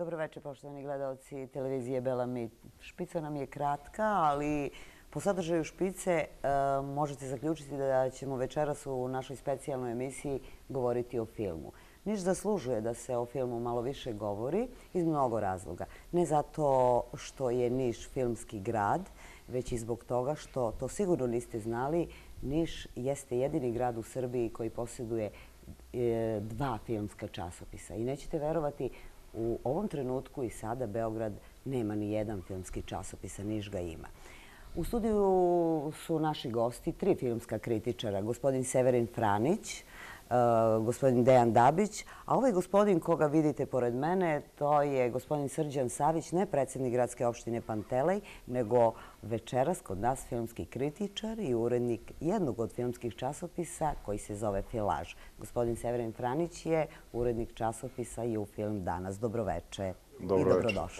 Dobro večer, poštovani gledalci televizije Bela Mit. Špica nam je kratka, ali po sadržaju špice možete zaključiti da ćemo večeras u našoj specijalnoj emisiji govoriti o filmu. Niš zaslužuje da se o filmu malo više govori iz mnogo razloga. Ne zato što je Niš filmski grad, već i zbog toga što, to sigurno niste znali, Niš jeste jedini grad u Srbiji koji posjeduje dva filmska časopisa. I nećete verovati, u ovom trenutku i sada Beograd nema ni jedan filmski časopis, a Niš ga ima. U studiju su naši gosti, tri filmska kritičara, gospodin Severin Franić, gospodin Dejan Dabić, a ovaj gospodin koga vidite pored mene, to je gospodin Srđan Savić, ne predsjednik gradske opštine Pantelej, nego večeras kod nas filmski kritičar i urednik jednog od filmskih časopisa koji se zove Filaž. Gospodin Severin Franić je urednik časopisa i u Film danas. Dobroveče i dobrodošli.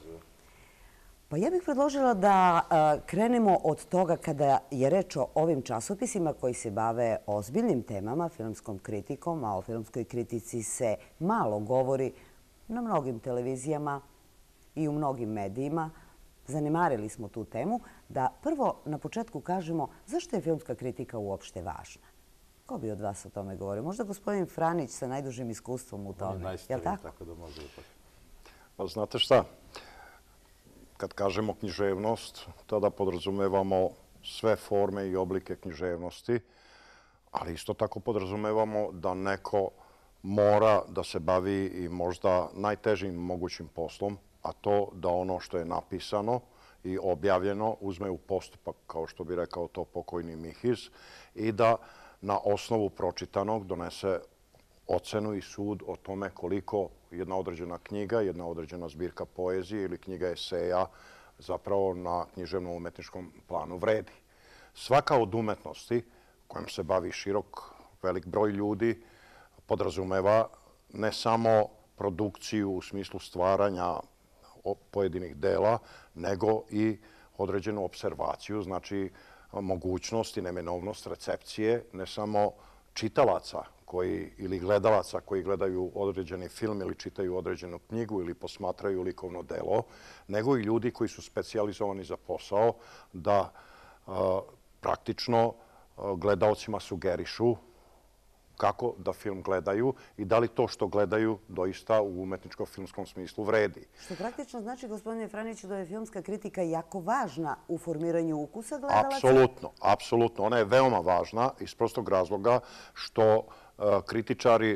Pa ja bih predložila da krenemo od toga kada je reč o ovim časopisima koji se bave ozbiljnim temama, filmskom kritikom, a o filmskoj kritici se malo govori na mnogim televizijama i u mnogim medijima. Zanemarili smo tu temu, da prvo na početku kažemo zašto je filmska kritika uopšte važna. Ko bi od vas o tome govorio? Možda gospodin Franić sa najdužim iskustvom u tome. On je najstariji, tako da može ipak. Pa znate šta? Kad kažemo književnost, tada podrazumevamo sve forme i oblike književnosti, ali isto tako podrazumevamo da neko mora da se bavi i možda najtežim mogućim poslom, a to da ono što je napisano i objavljeno uzme u postupak, kao što bi rekao to pokojni Mihiz, i da na osnovu pročitanog donese ocenu i sud o tome koliko jedna određena knjiga, jedna određena zbirka poezije ili knjiga eseja zapravo na književno-umetničkom planu vredi. Svaka od umetnosti kojom se bavi velik broj ljudi podrazumeva ne samo produkciju u smislu stvaranja pojedinih dela, nego i određenu observaciju, znači mogućnost i neminovnost recepcije ne samo čitalaca ili gledalaca koji gledaju određeni film ili čitaju određenu knjigu ili posmatraju likovno delo, nego i ljudi koji su specijalizovani za posao da praktično gledaocima sugerišu kako da film gledaju i da li to što gledaju doista u umetničko-filmskom smislu vredi. Što praktično znači, gospodine Franiću, da je filmska kritika jako važna u formiranju ukusa gledalaca? Apsolutno, apsolutno. Ona je veoma važna iz prostog razloga što kritičari,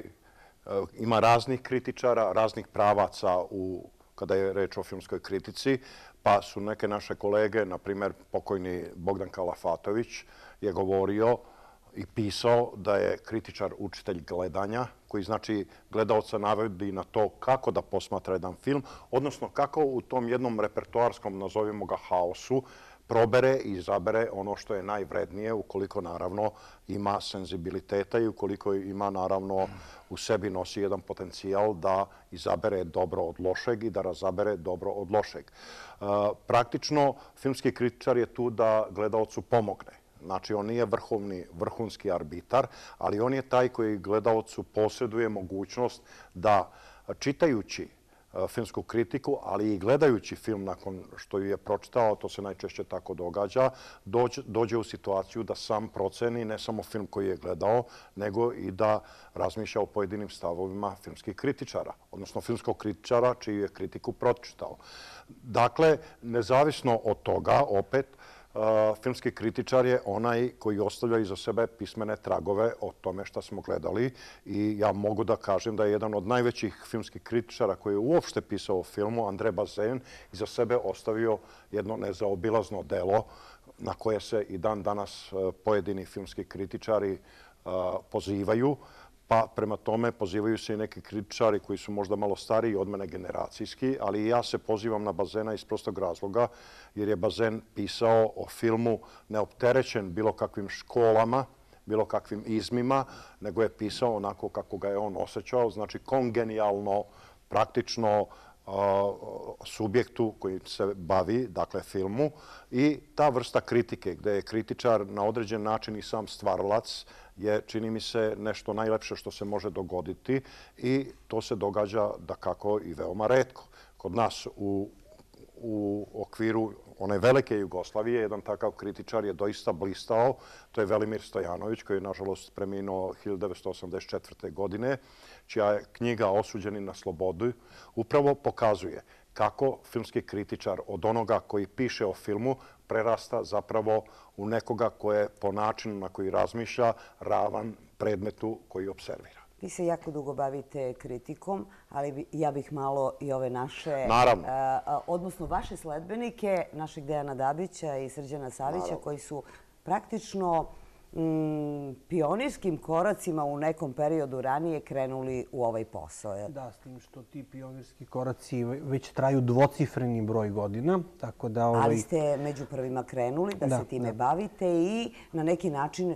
ima raznih kritičara, raznih pravaca kada je reč o filmskoj kritici, pa su neke naše kolege, na primjer pokojni Bogdan Kalafatović, je govorio i pisao da je kritičar učitelj gledanja, koji znači gledaoca navodi na to kako da posmatra jedan film, odnosno kako u tom jednom repertoarskom, nazovimo ga, haosu, probere i izabere ono što je najvrednije, ukoliko naravno ima senzibiliteta i ukoliko ima naravno u sebi nosi jedan potencijal da izabere dobro od lošeg i da razabere dobro od lošeg. Praktično, filmski kritičar je tu da gledaocu pomogne. Znači, on nije vrhunski arbitar, ali on je taj koji gledaocu posjeduje mogućnost da čitajući filmsku kritiku, ali i gledajući film nakon što ju je pročitao, to se najčešće tako događa, dođe u situaciju da sam proceni ne samo film koji je gledao, nego i da razmišlja o pojedinim stavovima filmskih kritičara, odnosno filmskog kritičara čiju je kritiku pročitao. Dakle, nezavisno od toga, opet, filmski kritičar je onaj koji ostavlja iza sebe pismene tragove o tome šta smo gledali i ja mogu da kažem da je jedan od najvećih filmskih kritičara koji je uopšte pisao o filmu, Andre Bazin, iza sebe ostavio jedno nezaobilazno delo na koje se i dan danas pojedini filmski kritičari pozivaju, pa prema tome pozivaju se i neki kritičari koji su možda malo stariji od mene generacijski, ali i ja se pozivam na Bazena iz prostog razloga, jer je Bazen pisao o filmu neopterećen bilo kakvim školama, bilo kakvim izmima, nego je pisao onako kako ga je on osjećao, znači kongenijalno, praktično subjektu koji se bavi, dakle filmu, i ta vrsta kritike gde je kritičar na određen način i sam stvaralac je, čini mi se, nešto najlepše što se može dogoditi i to se događa dakako i veoma retko. kod nas u okviru one velike Jugoslavije, jedan takav kritičar je doista blistao. To je Velimir Stojanović, koji je, nažalost, preminuo 1984. godine, čija je knjiga Osuđeni na slobodu upravo pokazuje kako filmski kritičar od onoga koji piše o filmu prerasta zapravo u nekoga ko je po načinu na koji razmišlja ravan predmetu koji observira. Vi se jako dugo bavite kritikom, ali ja bih malo i ove naše, odnosno vaše sledbenike, našeg Dejana Dabića i Srđana Savića, koji su praktično pionirskim koracima u nekom periodu ranije krenuli u ovaj posao. Da, s tim što ti pionirski koraci već traju dvocifreni broj godina, tako da... Ali ste među prvima krenuli da se time bavite i na neki način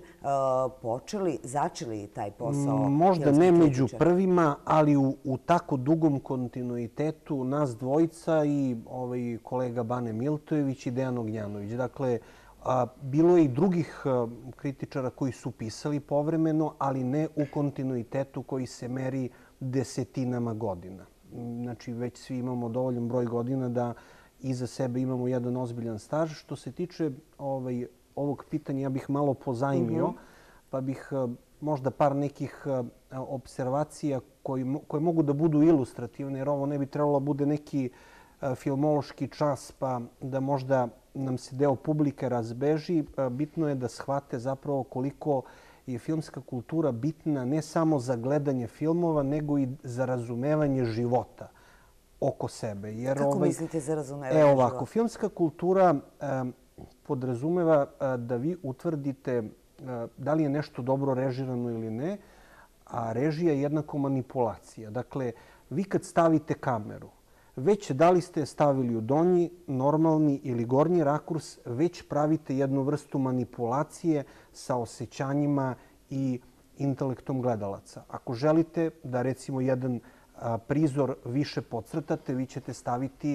začeli taj posao. Možda ne među prvima, ali u tako dugom kontinuitetu nas dvojica i kolega Bane Miltojević i Dejan Ognjanović. Dakle, bilo je i drugih kritičara koji su pisali povremeno, ali ne u kontinuitetu koji se meri desetinama godina. Znači, već svi imamo dovoljan broj godina da iza sebe imamo jedan ozbiljan staž. Što se tiče ovog pitanja, ja bih malo pozajmio, pa bih možda par nekih observacija koje mogu da budu ilustrativne, jer ovo ne bi trebalo da bude neki filmološki čas, pa da možda nam se deo publike razbeži. Bitno je da shvate zapravo koliko je filmska kultura bitna ne samo za gledanje filmova, nego i za razumevanje života oko sebe. Kako mislite za razumevanje života? Ovako, filmska kultura podrazumeva da vi utvrdite da li je nešto dobro režirano ili ne, a režija je jednako manipulacija. Dakle, vi kad stavite kameru, već da li ste stavili u donji, normalni ili gornji rakurs, već pravite jednu vrstu manipulacije sa osjećanjima i intelektom gledalaca. Ako želite da, recimo, jedan prizor više podcrtate, vi ćete staviti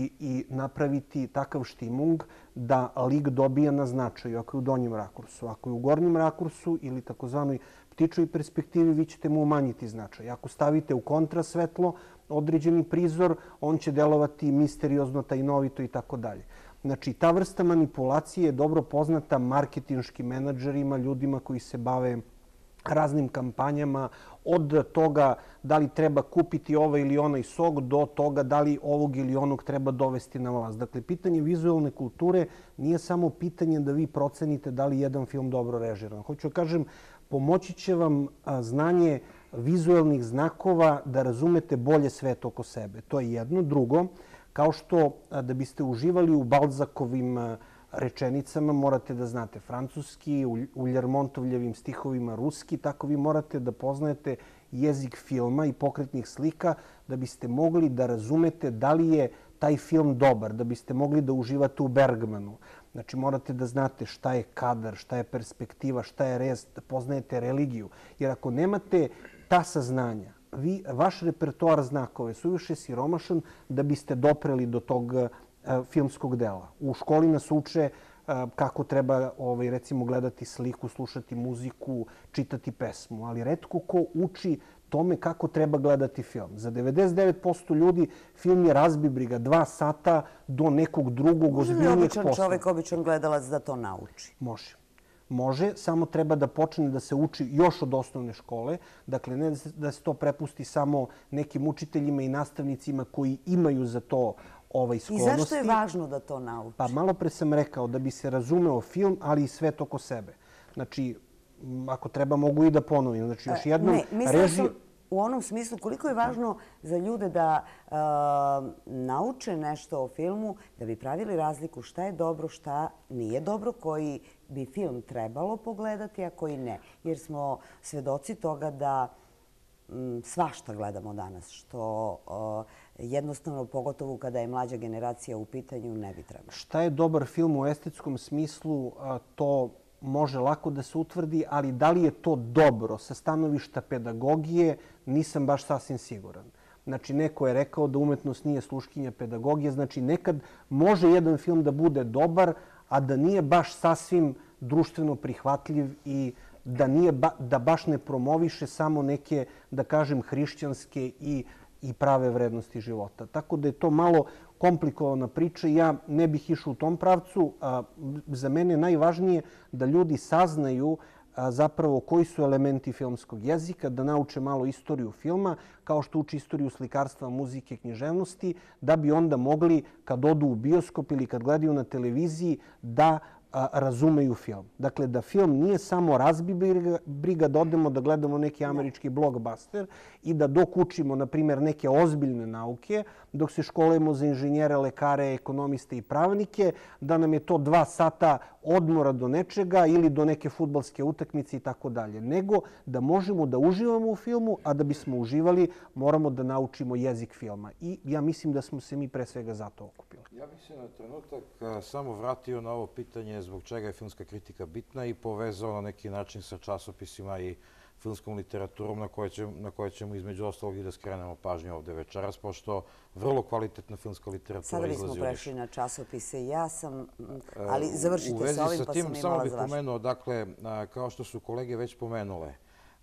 i napraviti takav štimung da lik dobija na značaju ako je u donjem rakursu. Ako je u gornjem rakursu ili takozvanoj ptičoj perspektivi, vi ćete mu umanjiti značaj. Ako stavite u kontrasvetlo određeni prizor, on će delovati misteriozno, tajnovito i tako dalje. Znači, ta vrsta manipulacije je dobro poznata marketinškim menadžerima, ljudima koji se bave raznim kampanjama, od toga da li treba kupiti ovaj ili onaj sok, do toga da li ovog ili onog treba dovesti na vlast. Dakle, pitanje vizualne kulture nije samo pitanje da vi procenite da li je jedan film dobro režiran. Hoću da kažem, pomoći će vam znanje vizualnih znakova da razumete bolje svet oko sebe. To je jedno. Drugo, kao što da biste uživali u Balzakovim rečenicama, morate da znate francuski, u Ljermontovljevim stihovima ruski, tako vi morate da poznajete jezik filma i pokretnih slika da biste mogli da razumete da li je taj film dobar, da biste mogli da uživate u Bergmanu. Znači, morate da znate šta je kadar, šta je perspektiva, šta je rez, da poznajete religiju. Jer ako nemate ta saznanja, vaš repertoar znakova je suviše siromašan da biste dopreli do tog filmskog dela. U školi nas uče kako treba, recimo, gledati sliku, slušati muziku, čitati pesmu, ali retko ko uči tome kako treba gledati film. Za 99% ljudi film je razbibriga 2 sata do nekog drugog ozbiljnijeg posla. Običan čovek, običan gledalac da to nauči. Može. Može, samo treba da počne da se uči još od osnovne škole. Dakle, ne da se to prepusti samo nekim učiteljima i nastavnicima koji imaju za to sklonosti. I zašto je važno da to nauči? Pa malo pre sam rekao da bi se razumeo film, ali i svet oko sebe. Znači, ako treba, mogu i da ponovim. Znači, još jednom... Ne, mislila sam u onom smislu koliko je važno za ljude da nauče nešto o filmu, da bi pravili razliku šta je dobro, šta nije dobro, koji bi film trebalo pogledati, a koji ne. Jer smo svedoci toga da svašta gledamo danas, što jednostavno, pogotovo kada je mlađa generacija u pitanju, ne bi trebalo. Šta je dobar film u estetskom smislu, to može lako da se utvrdi, ali da li je to dobro sa stanovišta pedagogije, nisam baš sasvim siguran. Znači, neko je rekao da umetnost nije sluškinja pedagogije. Znači, nekad može jedan film da bude dobar, a da nije baš sasvim društveno prihvatljiv i da baš ne promoviše samo neke, da kažem, hrišćanske i i prave vrednosti života. Tako da je to malo komplikovana priča i ja ne bih išao u tom pravcu. Za mene je najvažnije da ljudi saznaju zapravo koji su elementi filmskog jezika, da nauče malo istoriju filma, kao što uči istoriju slikarstva, muzike, književnosti, da bi onda mogli, kad odu u bioskop ili kad gledaju na televiziji, da razumeju film. Dakle, da film nije samo razbi briga da odemo da gledamo neki američki blockbuster i da dok učimo, na primjer, neke ozbiljne nauke, dok se školujemo za inženjere, lekare, ekonomiste i pravnike, da nam je to 2 sata odmora do nečega ili do neke fudbalske utakmice i tako dalje. Nego da možemo da uživamo u filmu, a da bismo uživali moramo da naučimo jezik filma. I ja mislim da smo se mi pre svega zato okupili. Ja bih se na trenutak samo vratio na ovo pitanje zbog čega je filmska kritika bitna i povezao na neki način sa časopisima i filmskom literaturom na koje ćemo između ostalog i da skrenemo pažnju ovde večeras, pošto vrlo kvalitetna filmska literatura Sada izlazi u bismo prešli na časopise. Ja sam, ali završite sa ovim pa sam imala za samo bih pomenuo, dakle, kao što su kolege već pomenule,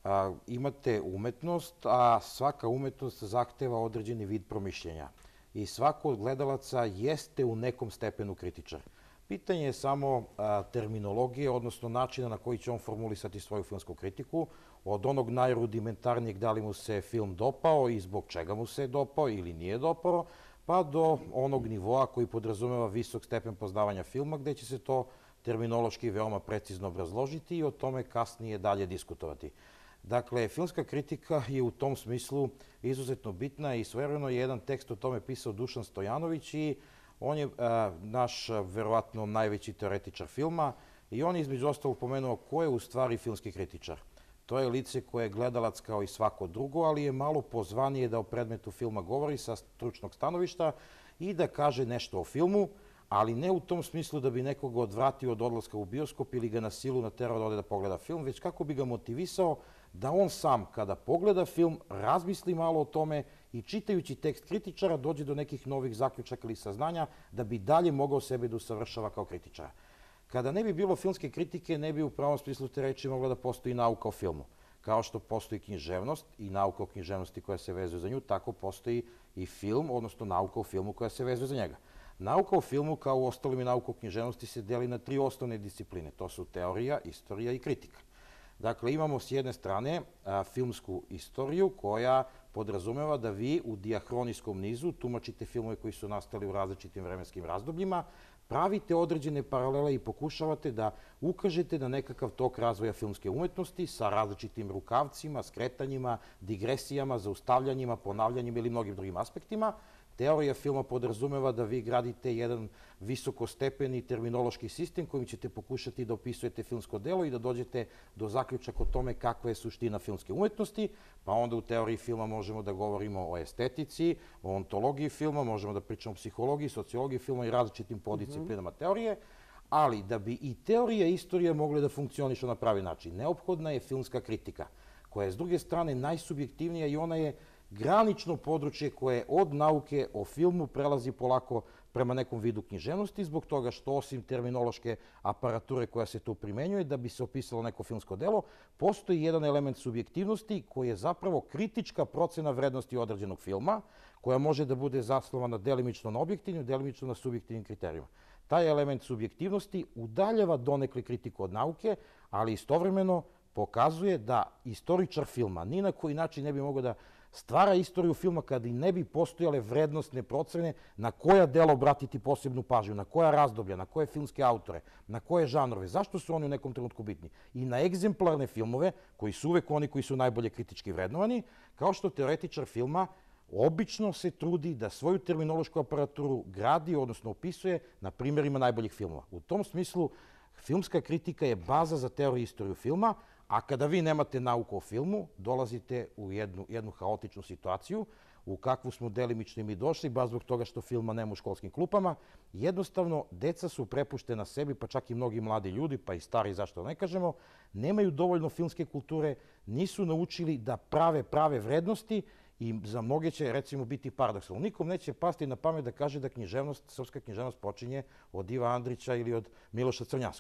imate umetnost, a svaka umetnost zahteva određeni vid promišljenja. I svako od gledalaca jeste u nekom stepenu kritičar. Pitanje je samo terminologije, odnosno načina na koji će on formulisati svoju filmsku kritiku, od onog najrudimentarnijeg da li mu se film dopao i zbog čega mu se dopao ili nije dopao, pa do onog nivoa koji podrazumeva visok stepen poznavanja filma, gde će se to terminološki veoma precizno obrazložiti i o tome kasnije dalje diskutovati. Dakle, filmska kritika je u tom smislu izuzetno bitna i svojevremeno je jedan tekst o tome pisao Dušan Stojanović i on je naš, verovatno, najveći teoretičar filma i on je između ostalog pomenuo ko je u stvari filmski kritičar. To je lice koje je gledalac kao i svako drugo, ali je malo pozvanije da o predmetu filma govori sa stručnog stanovišta i da kaže nešto o filmu, ali ne u tom smislu da bi nekoga odvratio od odlaska u bioskop ili ga na silu naterao da ode da pogleda film, već kako bi ga motivisao da on sam, kada pogleda film, razmisli malo o tome i čitajući tekst kritičara dođe do nekih novih zaključaka ili saznanja da bi dalje mogao sebe da usavršava kao kritičara. Kada ne bi bilo filmske kritike, ne bi u pravom smislu te reči mogla da postoji nauka o filmu. Kao što postoji književnost i nauka o književnosti koja se vezuje za nju, tako postoji i film, odnosno nauka o filmu koja se vezuje za njega. Nauka o filmu, kao u ostalim i nauka o književnosti, se deli na 3 osnovne discipline. To su teorija, istorija i kritika. Dakle, imamo s jedne strane filmsku istoriju koja podrazumeva da vi u dijahronijskom nizu tumačite filmove koji su nastali u različitim vremenskim razdobljima, pravite određene paralele i pokušavate da ukažete na nekakav tok razvoja filmske umetnosti sa različitim rukavcima, skretanjima, digresijama, zaustavljanjima, ponavljanjima ili mnogim drugim aspektima. Teorija filma podrazumeva da vi gradite jedan visokostepeni terminološki sistem kojim ćete pokušati da opisujete filmsko delo i da dođete do zaključaka o tome kakva je suština filmske umetnosti, pa onda u teoriji filma možemo da govorimo o estetici, o ontologiji filma, možemo da pričamo o psihologiji, sociologiji filma i različitim poddisciplinama teorije, ali da bi i teorija i istorija mogle da funkcionišu na pravi način, neophodna je filmska kritika, koja je s druge strane najsubjektivnija i ona je granično područje koje od nauke o filmu prelazi polako prema nekom vidu književnosti, zbog toga što osim terminološke aparature koja se tu primenjuje da bi se opisalo neko filmsko delo, postoji jedan element subjektivnosti koji je zapravo kritička procena vrednosti određenog filma, koja može da bude zasnovana delimično na objektivnim, delimično na subjektivnim kriterijima. Taj element subjektivnosti udaljava donekle kritiku od nauke, ali istovremeno pokazuje da istoričar filma ni na koji način ne bi mogao da stvara istoriju filma kada i ne bi postojale vrednostne procene na koja dela obratiti posebnu pažnju, na koja razdoblja, na koje filmske autore, na koje žanrove, zašto su oni u nekom trenutku bitni. I na egzemplarne filmove, koji su uvek oni koji su najbolje kritički vrednovani, kao što teoretičar filma obično se trudi da svoju terminološku aparaturu gradi, odnosno opisuje na primjerima najboljih filmova. U tom smislu, filmska kritika je baza za teoriju i istoriju filma, a kada vi nemate nauku o filmu, dolazite u jednu haotičnu situaciju u kakvu smo delimično i mi došli, baš zbog toga što filma nema u školskim klupama. Jednostavno, deca su prepuštena sebi, pa čak i mnogi mladi ljudi, pa i stari, zašto ne kažemo, nemaju dovoljno filmske kulture, nisu naučili da prave vrednosti i za mnoge će, recimo, biti paradoksalno. Nikom neće pasti na pamet da kaže da srpska književnost počinje od Iva Andrića ili od Miloša Crnjanskog.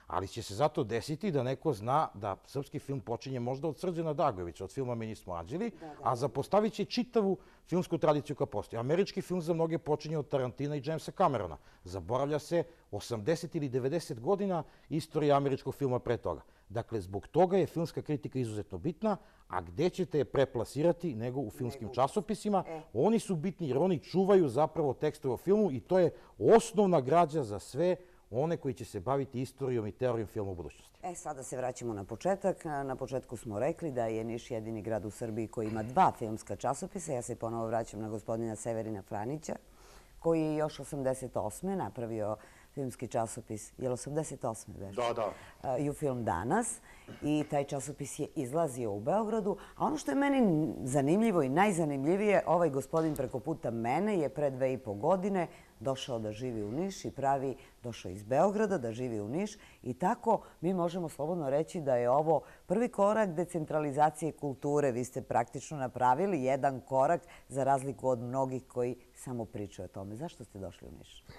Ali će se zato desiti da neko zna da srpski film počinje možda od Srđana Dragojevića, od filma Mi nismo anđeli, a zapostavit će čitavu filmsku tradiciju koja postoji. Američki film za mnoge počinje od Tarantina i Jamesa Camerona. Zaboravlja se 80 ili 90 godina istorije američkog filma pre toga. Dakle, zbog toga je filmska kritika izuzetno bitna, a gde ćete je preplasirati nego u filmskim časopisima? Oni su bitni jer oni čuvaju zapravo tekstove o filmu i to je osnovna građa za sve one koji će se baviti istorijom i teorijom filma u budućnosti. Sada se vraćamo na početak. Na početku smo rekli da je Niš jedini grad u Srbiji koji ima 2 filmska časopisa. Ja se ponovo vraćam na gospodina Severina Franića, koji je još 88. napravio filmski časopis, je li 88. već? Da. U-film Danas. I taj časopis je izlazio u Beogradu. A ono što je meni zanimljivo i najzanimljivije, ovaj gospodin preko puta mene je pre 2,5 godine došao da živi u Niš i došao iz Beograda da živi u Niš. I tako mi možemo slobodno reći da je ovo prvi korak decentralizacije kulture. Vi ste praktično napravili jedan korak za razliku od mnogih koji samo pričaju o tome. Zašto ste došli u Niš?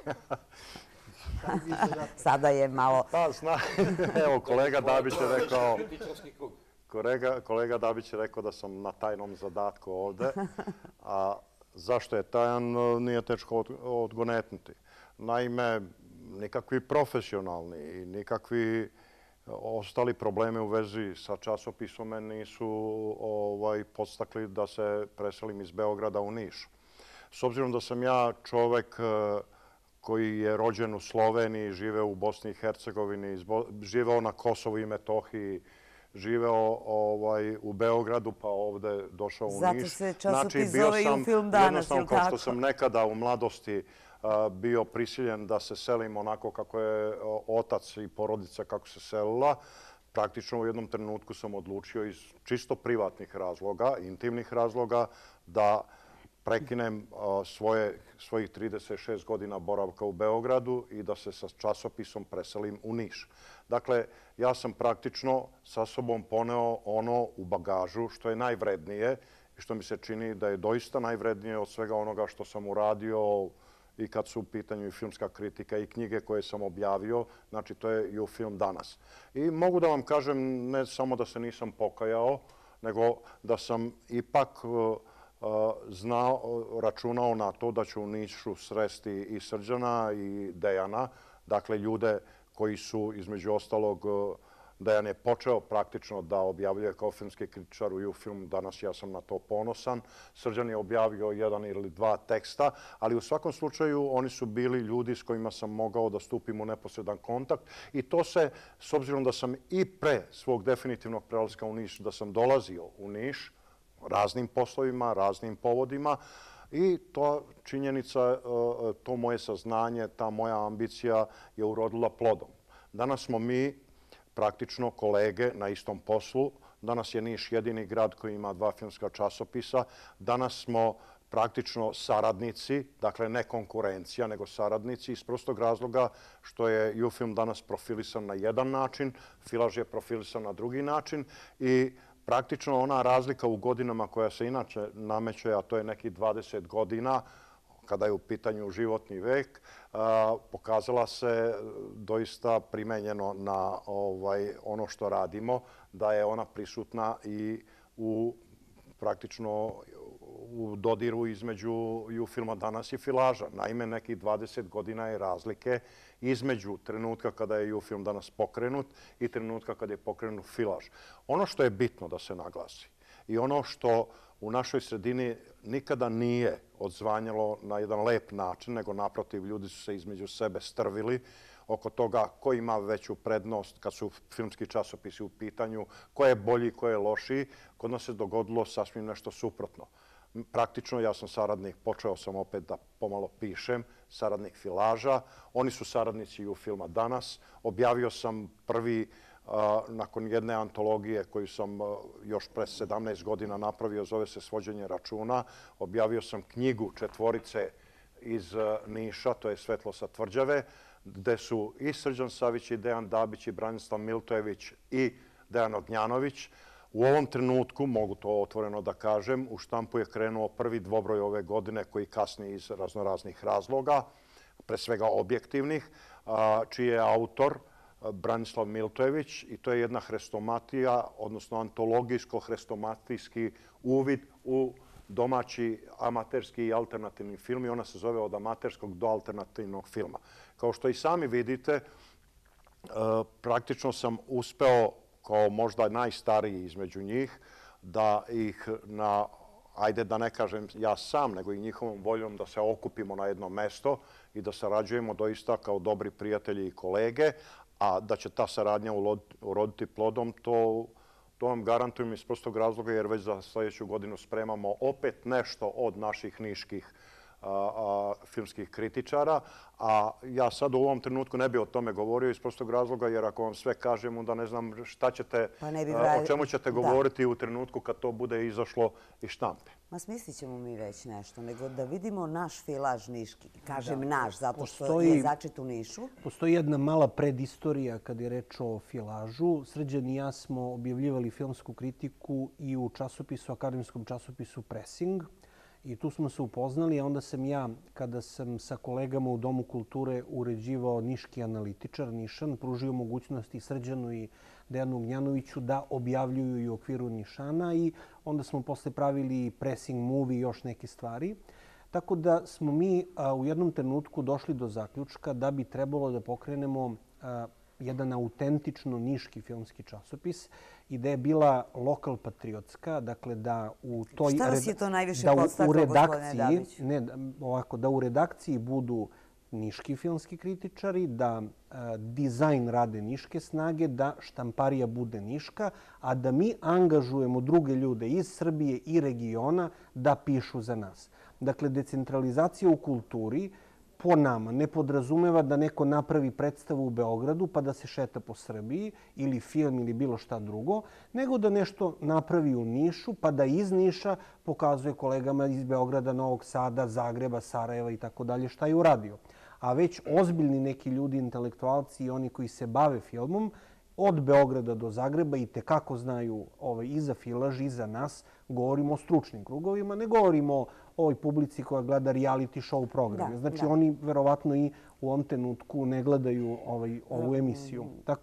Sada je malo... Pa, evo, kolega Dabić je rekao... Kolega Dabić je rekao da sam na tajnom zadatku ovde, a zašto je tajan, nije teško odgonetnuti. Naime, nikakvi profesionalni i nikakvi ostali problemi u vezi sa časopisom me nisu podstakli da se preselim iz Beograda u Niš. S obzirom da sam ja čovek koji je rođen u Sloveniji, živeo u Bosni i Hercegovini, živeo na Kosovu i Metohiji, živeo u Beogradu, pa ovde došao u Niš. Zato se časopis zove i U-film Danas, jednostavno, kao što sam nekada u mladosti bio prisiljen da se selim onako kako je otac i porodica kako se selila, praktično u jednom trenutku sam odlučio iz čisto privatnih razloga, intimnih razloga, da prekinem svojih 36 godina boravka u Beogradu i da se sa časopisom preselim u Niš. Dakle, ja sam praktično sa sobom poneo ono u bagažu što je najvrednije i što mi se čini da je doista najvrednije od svega onoga što sam uradio i kad su u pitanju i filmska kritika i knjige koje sam objavio. Znači, to je i U-film Danas. I mogu da vam kažem, ne samo da se nisam pokajao, nego da sam ipak računao na to da ću u Nišu sresti i Srđana i Dejana, dakle ljude koji su, između ostalog, Dejan je počeo praktično da objavljuje kao filmski kritičar u U-film Danas, ja sam na to ponosan. Srđan je objavio 1 ili 2 teksta, ali u svakom slučaju oni su bili ljudi s kojima sam mogao da stupim u neposredan kontakt i to se, s obzirom da sam i pre svog definitivnog prelaska u Niš, da sam dolazio u Niš, raznim poslovima, raznim povodima i to činjenica, to moje saznanje, ta moja ambicija je urodila plodom. Danas smo mi praktično kolege na istom poslu. Danas je Niš jedini grad koji ima 2 filmska časopisa. Danas smo praktično saradnici, dakle ne konkurencija, nego saradnici iz prostog razloga što je U-film Danas profilisan na jedan način, Filaž je profilisan na drugi način i praktično ona razlika u godinama koja se inače nameće, a to je nekih 20 godina, kada je u pitanju životni vek, pokazala se doista primenjeno na ono što radimo, da je ona prisutna i u praktično u dodiru između U-filma Danas i Filaža. Naime, nekih 20 godina je razlike između trenutka kada je U-film Danas pokrenut i trenutka kada je pokrenut Filaž. Ono što je bitno da se naglasi i ono što u našoj sredini nikada nije odzvanjalo na jedan lep način, nego naprotiv, ljudi su se između sebe strvili oko toga ko ima veću prednost kad su filmski časopisi u pitanju, ko je bolji, ko je lošiji. Kod nas se dogodilo sasvim nešto suprotno. Praktično, ja sam saradnik, počeo sam opet da pomalo pišem, saradnik Filaža. Oni su saradnici U-filma Danas. Objavio sam prvi, nakon jedne antologije koju sam još pre 17 godina napravio, zove se Svođenje računa. Objavio sam knjigu 4 iz Niša, to je Svetlo sa tvrđave, gde su i Srđan Savić i Dejan Dabić i Branislav Miltojević i Dejan Ognjanović. U ovom trenutku, mogu to otvoreno da kažem, u štampu je krenuo prvi dvobroj ove godine koji kasni iz raznoraznih razloga, pre svega objektivnih, čiji je autor Branislav Miltojević i to je jedna hrestomatija, odnosno antologijsko-hrestomatijski uvid u domaći amaterski i alternativni film i ona se zove Od amaterskog do alternativnog filma. Kao što i sami vidite, praktično sam uspeo, kao možda najstariji između njih, da ih ajde da ne kažem ja sam, nego i njihovom voljom da se okupimo na jedno mesto i da sarađujemo doista kao dobri prijatelji i kolege, a da će ta saradnja uroditi plodom, to vam garantujem iz prostog razloga jer već za sljedeću godinu spremamo opet nešto od naših niških filmskih kritičara, a ja sad u ovom trenutku ne bi o tome govorio iz prostog razloga jer ako vam sve kažem onda ne znam šta ćete, o čemu ćete govoriti u trenutku kad to bude izašlo iz štampe. Ma smislit ćemo mi već nešto, nego da vidimo naš filaž niški. Kažem naš, zato što je začet u Nišu. Postoji jedna mala predistorija kad je reč o filažu. Srđan i ja smo objavljivali filmsku kritiku i u časopisu, akademskom časopisu Pressing. I tu smo se upoznali, a onda sam ja, kada sam sa kolegama u Domu kulture uređivao Niški analitičar, Nišan, pružio mogućnost i Srđanu i Dejanu Gnjanoviću da objavljuju i u okviru Nišana i onda smo posle pravili Pressing movie i još neke stvari. Tako da smo mi u jednom trenutku došli do zaključka da bi trebalo da pokrenemo jedan autentično niški filmski časopis i da je bila lokal patriotska, dakle da u toj Šta vas je to najviše podstaklo, gospodine Dabić? Da u redakciji budu niški filmski kritičari, da dizajn rade niške snage, da štamparija bude niška, a da mi angažujemo druge ljude iz Srbije i regiona da pišu za nas. Dakle, decentralizacija u kulturi po nama ne podrazumeva da neko napravi predstavu u Beogradu pa da se šeta po Srbiji ili film ili bilo šta drugo, nego da nešto napravi u Nišu pa da iz Niša pokazuje kolegama iz Beograda, Novog Sada, Zagreba, Sarajeva i tako dalje šta je uradio. A već ozbiljni neki ljudi, intelektualci i oni koji se bave filmom, od Beograda do Zagreba i tekako znaju i za filaž i za nas, govorimo o stručnim krugovima, ne govorimo o ovoj publici koja gleda reality show programe. Znači oni verovatno i u ovom trenutku ne gledaju ovu emisiju.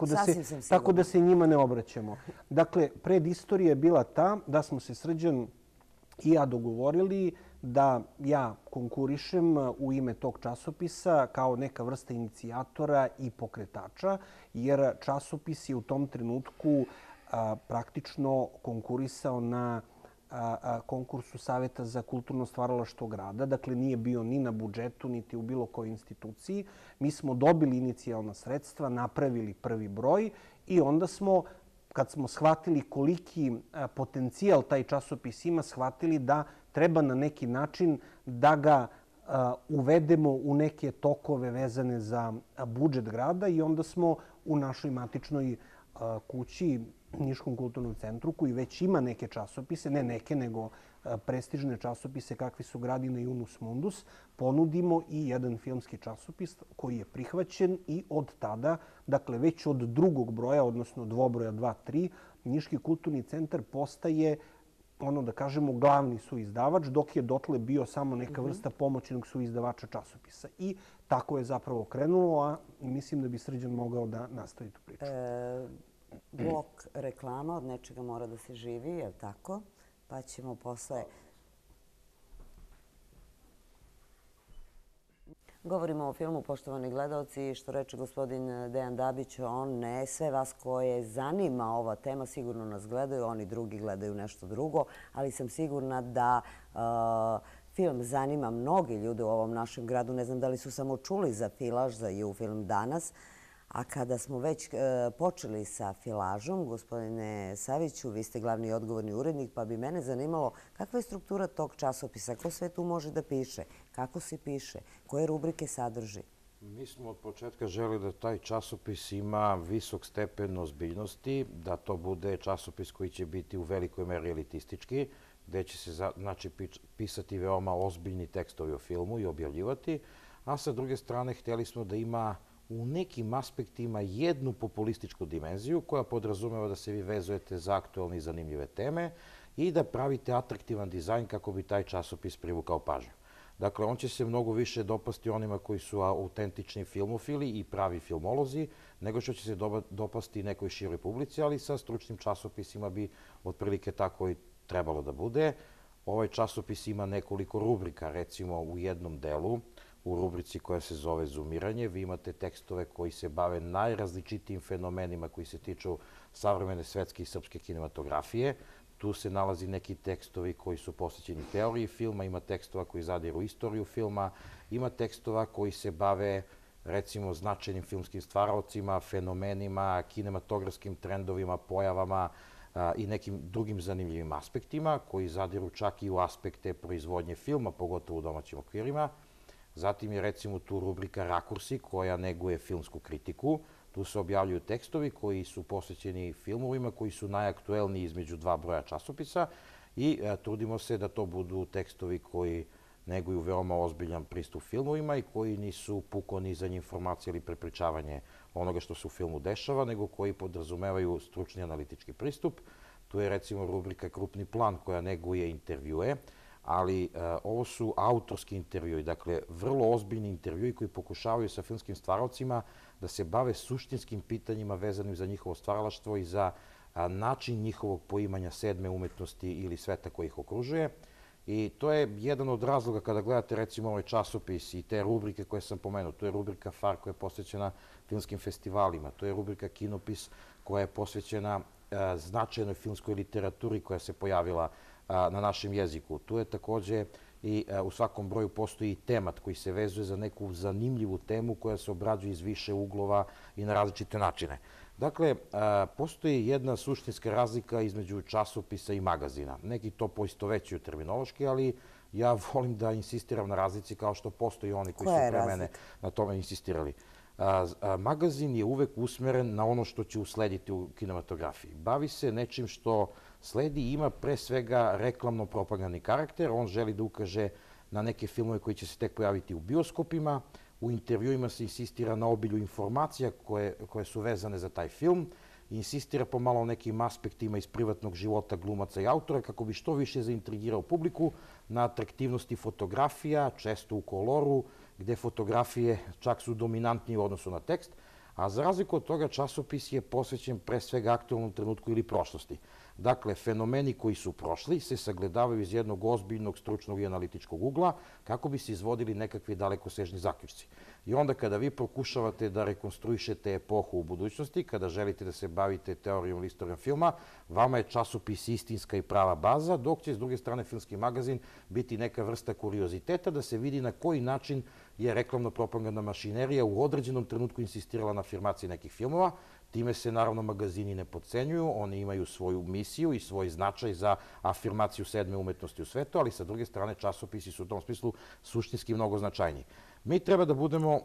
Tako da se njima ne obraćamo. Dakle, predistorija je bila ta da smo se Srđan i ja dogovorili da ja konkurišem u ime tog časopisa kao neka vrsta inicijatora i pokretača, jer časopis je u tom trenutku praktično konkurisao na konkursu Saveta za kulturno stvaralaštvo grada. Dakle, nije bio ni na budžetu, niti u bilo kojoj instituciji. Mi smo dobili inicijalna sredstva, napravili prvi broj i onda smo, kad smo shvatili koliki potencijal taj časopis ima, shvatili da treba na neki način da ga uvedemo u neke tokove vezane za budžet grada i onda smo u našoj matičnoj kući, Niškom kulturnom centru, koji već ima neke časopise, ne neke, nego prestižne časopise kakvi su Gradina i Unus Mundus, ponudimo i jedan filmski časopis koji je prihvaćen i od tada, dakle već od drugog broja, odnosno dvobroja 2-3, Niški kulturni centar postaje da kažemo, glavni suizdavač, dok je dotle bio samo neka vrsta pomoćnog suizdavača časopisa. I tako je zapravo krenulo, a mislim da bi Srđan mogao da nastavi tu priču. Blok reklama, od nečega mora da se živi, je li tako? Pa ćemo posle... Govorimo o filmu, poštovani gledalci, što reče gospodin Dejan Dabić, sve vas koje zanima ova tema sigurno nas gledaju, oni drugi gledaju nešto drugo, ali sam sigurna da film zanima mnogi ljude u ovom našem gradu. Ne znam da li su samo čuli za filaž, za EU film danas. A kada smo već počeli sa filažom, gospodine Saviću, vi ste glavni i odgovorni urednik, pa bi mene zanimalo kakva je struktura tog časopisa, ko sve tu može da piše, kako se piše, koje rubrike sadrži? Mi smo od početka želeli da taj časopis ima visok stepen ozbiljnosti, da to bude časopis koji će biti u velikoj meri elitistički, gde će se pisati veoma ozbiljni tekstovi o filmu i objavljivati, a sa druge strane htjeli smo da ima u nekim aspektima jednu populističku dimenziju koja podrazumeva da se vi vezujete za aktualne i zanimljive teme i da pravite atraktivan dizajn kako bi taj časopis privukao pažnju. Dakle, on će se mnogo više dopasti onima koji su autentični filmofili i pravi filmolozi, nego što će se dopasti nekoj široj publici, ali sa stručnim časopisima bi otprilike tako i trebalo da bude. Ovaj časopis ima nekoliko rubrika, recimo u jednom delu, u rubrici koja se zove Zoomiranje, vi imate tekstove koji se bave najrazličitijim fenomenima koji se tiču savremene svetske i srpske kinematografije. Tu se nalazi neki tekstovi koji su posvećeni teoriji filma, ima tekstova koji zadiru istoriju filma, ima tekstova koji se bave, recimo, značajnim filmskim stvaraocima, fenomenima, kinematografskim trendovima, pojavama i nekim drugim zanimljivim aspektima, koji zadiru čak i u aspekte proizvodnje filma, pogotovo u domaćim okvirima. Zatim je, recimo, tu rubrika Rakursi, koja neguje filmsku kritiku. Tu se objavljuju tekstovi koji su posvećeni filmovima, koji su najaktuelniji između dva broja časopisa i trudimo se da to budu tekstovi koji neguju veoma ozbiljan pristup filmovima i koji nisu puko nizanje informacije ili prepričavanje onoga što se u filmu dešava, nego koji podrazumevaju stručni analitički pristup. Tu je, recimo, rubrika Krupni plan, koja neguje intervjue, ali ovo su autorski intervjui, dakle, vrlo ozbiljni intervjui koji pokušavaju sa filmskim stvaralcima da se bave suštinskim pitanjima vezanim za njihovo stvaralaštvo i za način njihovog poimanja sedme umetnosti ili sveta koji ih okružuje. I to je jedan od razloga kada gledate, recimo, ovaj časopis i te rubrike koje sam pomenuo. To je rubrika FAR koja je posvećena filmskim festivalima, to je rubrika Kinopis koja je posvećena značajnoj filmskoj literaturi koja se pojavila na našem jeziku. Tu je takođe i u svakom broju postoji temat koji se vezuje za neku zanimljivu temu koja se obrađuje iz više uglova i na različite načine. Dakle, postoji jedna suštinska razlika između časopisa i magazina. Neki to poistovećuju terminološki, ali ja volim da insistiram na razlici kao što postoji oni koji su pre mene na tome insistirali. Magazin je uvek usmeren na ono što će uslediti u kinematografiji. Bavi se nečim što sledi i ima pre svega reklamno-propagandni karakter. On želi da ukaže na neke filmove koji će se tek pojaviti u bioskopima. U intervjuima se insistira na obilju informacija koje su vezane za taj film. Insistira pomalo o nekim aspektima iz privatnog života glumaca i autora kako bi što više zaintrigirao publiku na atraktivnosti fotografija, često u koloru, gde fotografije čak su dominantnije u odnosu na tekst, a za razliku od toga časopis je posvećen pre svega aktualnom trenutku ili prošlosti. Dakle, fenomeni koji su prošli se sagledavaju iz jednog ozbiljnog, stručnog i analitičkog ugla kako bi se izvodili nekakvi dalekosežni zaključci. I onda kada vi pokušavate da rekonstruišete epohu u budućnosti, kada želite da se bavite teorijom ili istorijom filma, vama je časopis istinska i prava baza, dok će s druge strane filmski magazin biti neka vrsta kurioziteta da se vidi na koji način je reklamno-propagandna mašinerija u određenom trenutku insistirala na afirmaciji nekih filmova. Time se, naravno, magazini ne podcenjuju, oni imaju svoju misiju i svoj značaj za afirmaciju sedme umetnosti u svetu, ali sa druge strane časopisi su u tom smislu suštinski mnogo značajniji. Mi treba da budemo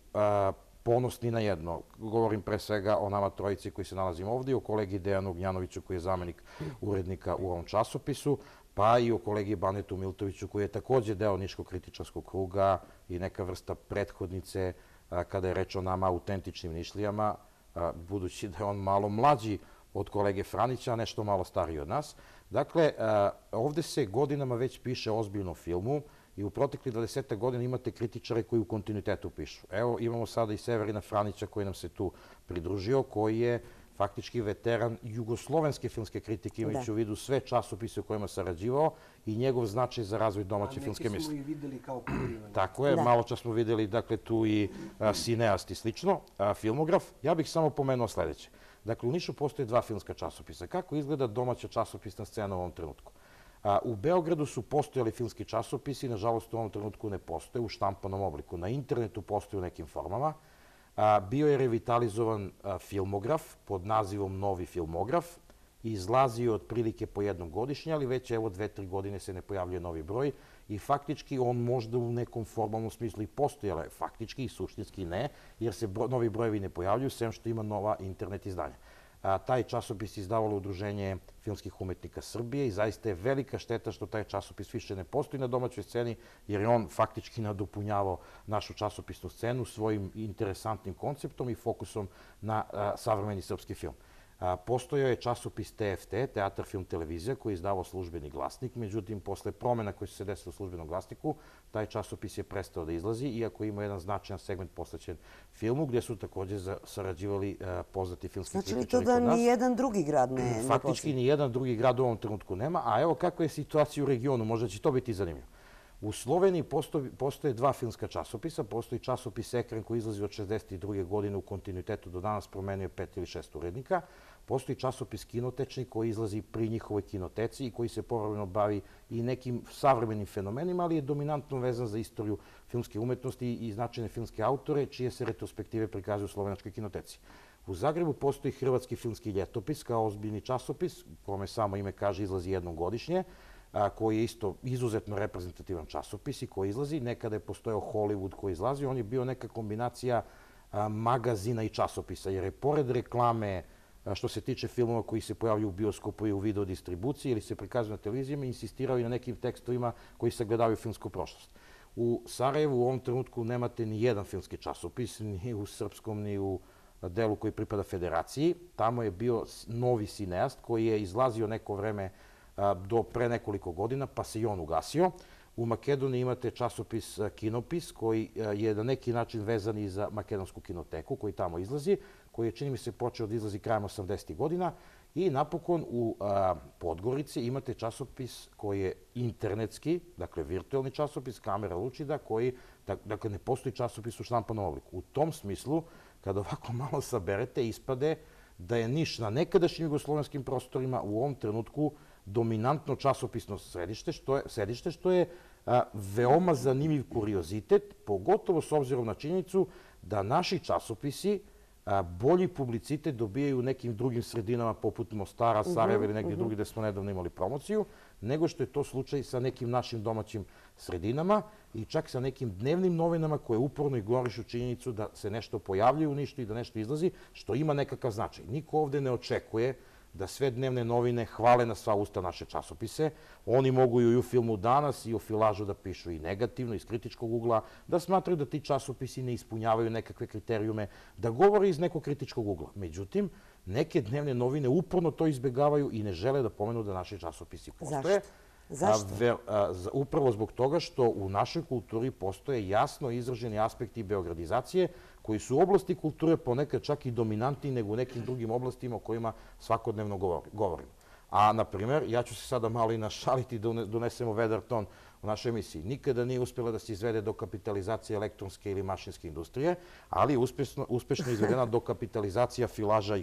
ponosni na jedno. Govorim pre svega o nama trojici koji se nalazimo ovdje, o kolegi Dejanu Ognjanoviću koji je zamenik urednika u ovom časopisu, pa i o kolegi Banetu Miltoviću koji je takođe deo Niškog kritičarskog kruga i neka vrsta prethodnice kada je reč o nama autentičnim Nišlijama, budući da je on malo mlađi od kolege Franića, a nešto malo stariji od nas. Dakle, ovde se godinama već piše ozbiljno o filmu i u proteklih 20 godina imate kritičare koji u kontinuitetu pišu. Evo, imamo sada i Severina Franića koji nam se tu pridružio, koji je faktički veteran jugoslovenske filmske kritike, imajući u vidu sve časopise u kojima sarađivao i njegov značaj za razvoj domaće filmske misli. Neki smo i videli kao kuriranje. Tako je, malo čas smo videli, dakle, tu i Cineast i slično, Filmograf. Ja bih samo pomenuo sledeće. Dakle, u Nišu postoje dva filmska časopisa. Kako izgleda domaća časopisna scena u ovom trenutku? U Beogradu su postojali filmski časopisi, nažalost u ovom trenutku ne postoje u štampanom obliku. Na internetu postoje u nekim formama. Bio je revitalizovan Filmograf pod nazivom Novi Filmograf. Izlazio otprilike po jednom godišnje, ali već evo 2-3 godine se ne pojavljuje novi broj i faktički on možda u nekom formalnom smislu i postoji, ali faktički i suštinski ne, jer se novi brojevi ne pojavljuju, sem što ima nova internet izdanja. Taj časopis izdavalo Udruženje filmskih umetnika Srbije i zaista je velika šteta što taj časopis više ne postoji na domaćoj sceni, jer je on faktički nadopunjavao našu časopisnu scenu svojim interesantnim konceptom i fokusom na savremeni srpski film. Postojao je časopis TFT, Teatar, film, televizija, koji je izdavao Službeni glasnik. Međutim, posle promjena koje su se desile u Službenom glasniku, taj časopis je prestao da izlazi, iako ima jedan značajan segment posvećen filmu, gdje su također sarađivali poznati filmski Znači li kritičari to kod nas. da ni jedan drugi grad ne Faktički ni jedan drugi grad u ovom trenutku nema, a evo kakva je situacija u regionu, možda će to biti zanimljivo. U Sloveniji postoje dva filmska časopisa. Postoji časopis Ekran koji izlazi od 1962. godine u kontinuitetu do danas, promenio 5 ili 6 urednika. Postoji časopis Kinotečni koji izlazi pri njihovoj kinoteci i koji se povremeno bavi i nekim savremenim fenomenima, ali je dominantno vezan za istoriju filmske umetnosti i značajne filmske autore, čije se retrospektive prikazuju u Slovenačkoj kinoteci. U Zagrebu postoji Hrvatski filmski ljetopis kao ozbiljni časopis, kome samo ime kaže izlazi jednom godišnje, koji je isto izuzetno reprezentativan časopis i koji izlazi. Nekada je postojao Hollywood koji izlazi. On je bio neka kombinacija magazina i časopisa, jer je pored reklame što se tiče filmova koji se pojavljaju u bioskopu i u video distribuciji ili se prikazuju na televizijama, insistirao i na nekim tekstovima koji sagledavaju filmsku prošlost. U Sarajevu u ovom trenutku nemate ni jedan filmski časopis, ni u srpskom, ni u delu koji pripada Federaciji. Tamo je bio novi cineast koji je izlazio neko vreme do pre nekoliko godina, pa se i on ugasio. U Makedoniji imate časopis Kinopis, koji je na neki način vezan i za makedonsku kinoteku, koji tamo izlazi, koji je, čini mi se, počeo da izlazi krajem 80. godina. I napokon u Podgorici imate časopis koji je internetski, dakle virtualni časopis, Kamera Lučida, koji, dakle, ne postoji časopis u štampanom obliku. U tom smislu, kada ovako malo saberete, ispade da je Niš na nekadašnjim jugoslovenskim prostorima u ovom trenutku dominantno časopisno sedište, što je veoma zanimljiv kuriozitet, pogotovo s obzirom na činjenicu da naši časopisi bolji publicitet dobijaju u nekim drugim sredinama poput Mostara, Sarajeva ili negdje drugi gde smo nedavno imali promociju, nego što je to slučaj sa nekim našim domaćim sredinama i čak sa nekim dnevnim novinama koje uporno ignorišu činjenicu da se nešto pojavljaju u Nišu i da nešto izlazi, što ima nekakav značaj. Niko ovde ne očekuje da sve dnevne novine hvale na sva usta naše časopise. Oni mogu i u filmu Danas i u Filažu da pišu i negativno, iz kritičkog ugla, da smatraju da ti časopisi ne ispunjavaju nekakve kriterijume, da govore iz nekog kritičkog ugla. Međutim, neke dnevne novine uporno to izbegavaju i ne žele da pomenu da naši časopisi postoje. Zašto? Upravo zbog toga što u našoj kulturi postoje jasno izraženi aspekti beogradizacije koji su u oblasti kulture ponekad čak i dominantniji nego u nekim drugim oblastima o kojima svakodnevno govorimo. A, na primjer, ja ću se sada malo i našaliti da donesemo Weatherton u našoj emisiji. Nikada nije uspjela da se izvede dokapitalizacija elektronske ili mašinske industrije, ali je uspešno izvedena dokapitalizacija Filaža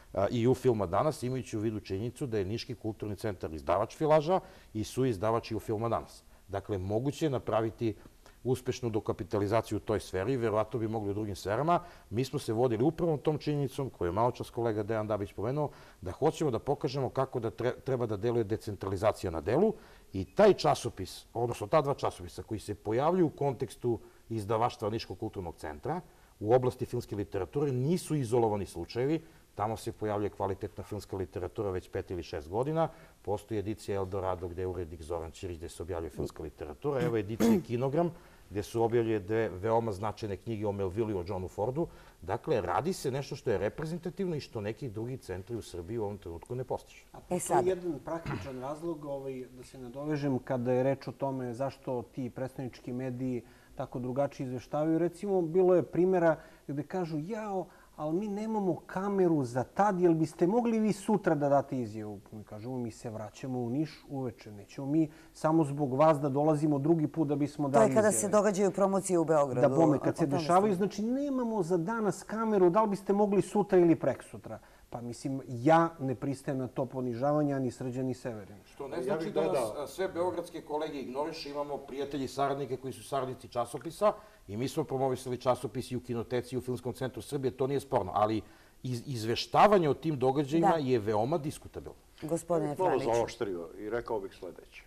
i u filma Danas, imajući u vidu činjenicu da je Niški kulturni centar izdavač Filaža i suizdavač i u filma Danas. Dakle, moguće je napraviti uspešnu dokapitalizaciju u toj sferi, verovatno bi mogli u drugim sferama. Mi smo se vodili upravo tom činjenicom, koju je malo čas kolega Dejan Dabić pomenuo, da hoćemo da pokažemo kako da treba da deluje decentralizacija na delu i taj časopis, odnosno ta dva časopisa koji se pojavljuju u kontekstu izdavaštva Niškog kulturnog centra u oblasti filmske literature nisu izolovani slučajevi. Tamo se pojavljuje kvalitetna filmska literatura već 5 ili 6 godina. Postoji edicija Eldorado gde je urednik Zoran Ćirić gde se objavljuje filmska literatura. Evo edicija Kinogram gde su objavljene dve veoma značajne knjige o Melvillu i o Johnu Fordu. Dakle, radi se nešto što je reprezentativno i što neki drugi centri u Srbiji u ovom trenutku ne postižu. To je jedan praktičan razlog, da se nadovežem, kada je reč o tome zašto ti predstavnički mediji tako drugačije izveštavaju. Recimo, bilo je primjera gde kažu, jao, ali mi nemamo kameru za tad, jel biste mogli vi sutra da date izjavu? Mi kažemo, mi se vraćamo u Niš uveče. Nećemo mi samo zbog vas da dolazimo drugi put da bismo dali izjave. To je kada se događaju promocije u Beogradu. Da bome, kad se dešavaju, znači nemamo za danas kameru, da li biste mogli sutra ili prek-sutra? Pa mislim, ja ne pristajem na to ponižavanje, ani Srđan ni Severin. Što ne znači da nas sve beogradske kolege ignoriše, imamo prijatelji i saradnike koji su saradnici časopisa i mi smo promovisali časopis i u Kinoteci i u Filmskom centru Srbije, to nije sporno, ali izveštavanje o tim događajima je veoma diskutabilno. Gospodine Franiću. Malo zaoštrio i rekao bih sledeće.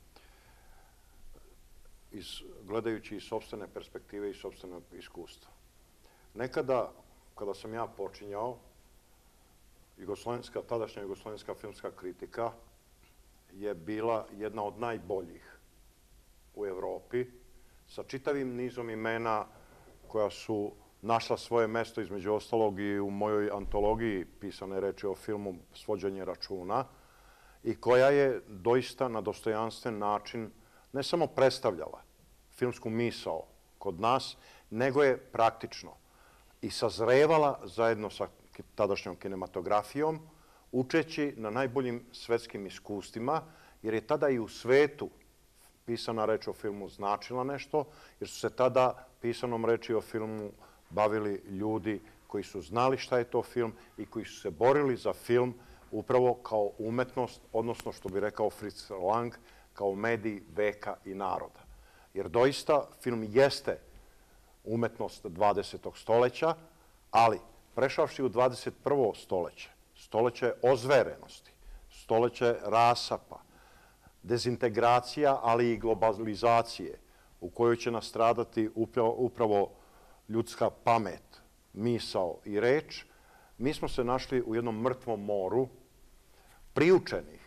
Gledajući iz sopstvene perspektive i sopstvenog iskustva. Nekada, kada sam ja počinjao, tadašnja jugoslovenska filmska kritika je bila jedna od najboljih u Evropi, sa čitavim nizom imena koja su našla svoje mesto između ostalog i u mojoj antologiji pisane reči o filmu Svođenje računa i koja je doista na dostojanstven način ne samo predstavljala filmsku misao kod nas, nego je praktično i sazrevala zajedno sa tadašnjom kinematografijom, učeći na najboljim svetskim iskustvima, jer je tada i u svetu pisana reč o filmu značila nešto, jer su se tada pisanom reči o filmu bavili ljudi koji su znali šta je to film i koji su se borili za film upravo kao umetnost, odnosno, što bi rekao Fritz Lang, kao medij veka i naroda. Jer doista film jeste umetnost 20. stoljeća, ali prešavši u 21. stoljeće, stoljeće ozverenosti, stoljeće rasapa, dezintegracija, ali i globalizacije, u kojoj će nastradati upravo ljudska pamet, misao i reč, mi smo se našli u jednom mrtvom moru priučenih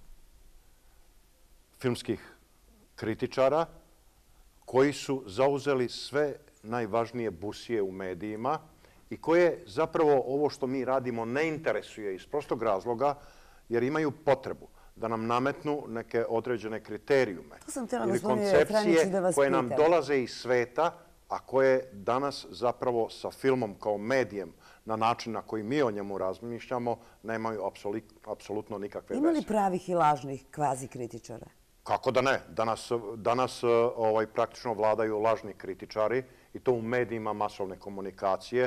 filmskih kritičara koji su zauzeli sve najvažnije busije u medijima i koje zapravo ovo što mi radimo ne interesuje iz prostog razloga jer imaju potrebu da nam nametnu neke određene kriterijume ili koncepcije koje nam dolaze iz sveta, a koje danas zapravo sa filmom kao medijem na način na koji mi o njemu razmišljamo nemaju apsolutno nikakve veze. Ima li pravih i lažnih kvazi kritičara? Kako da ne? Danas praktično vladaju lažni kritičari i to u medijima masovne komunikacije.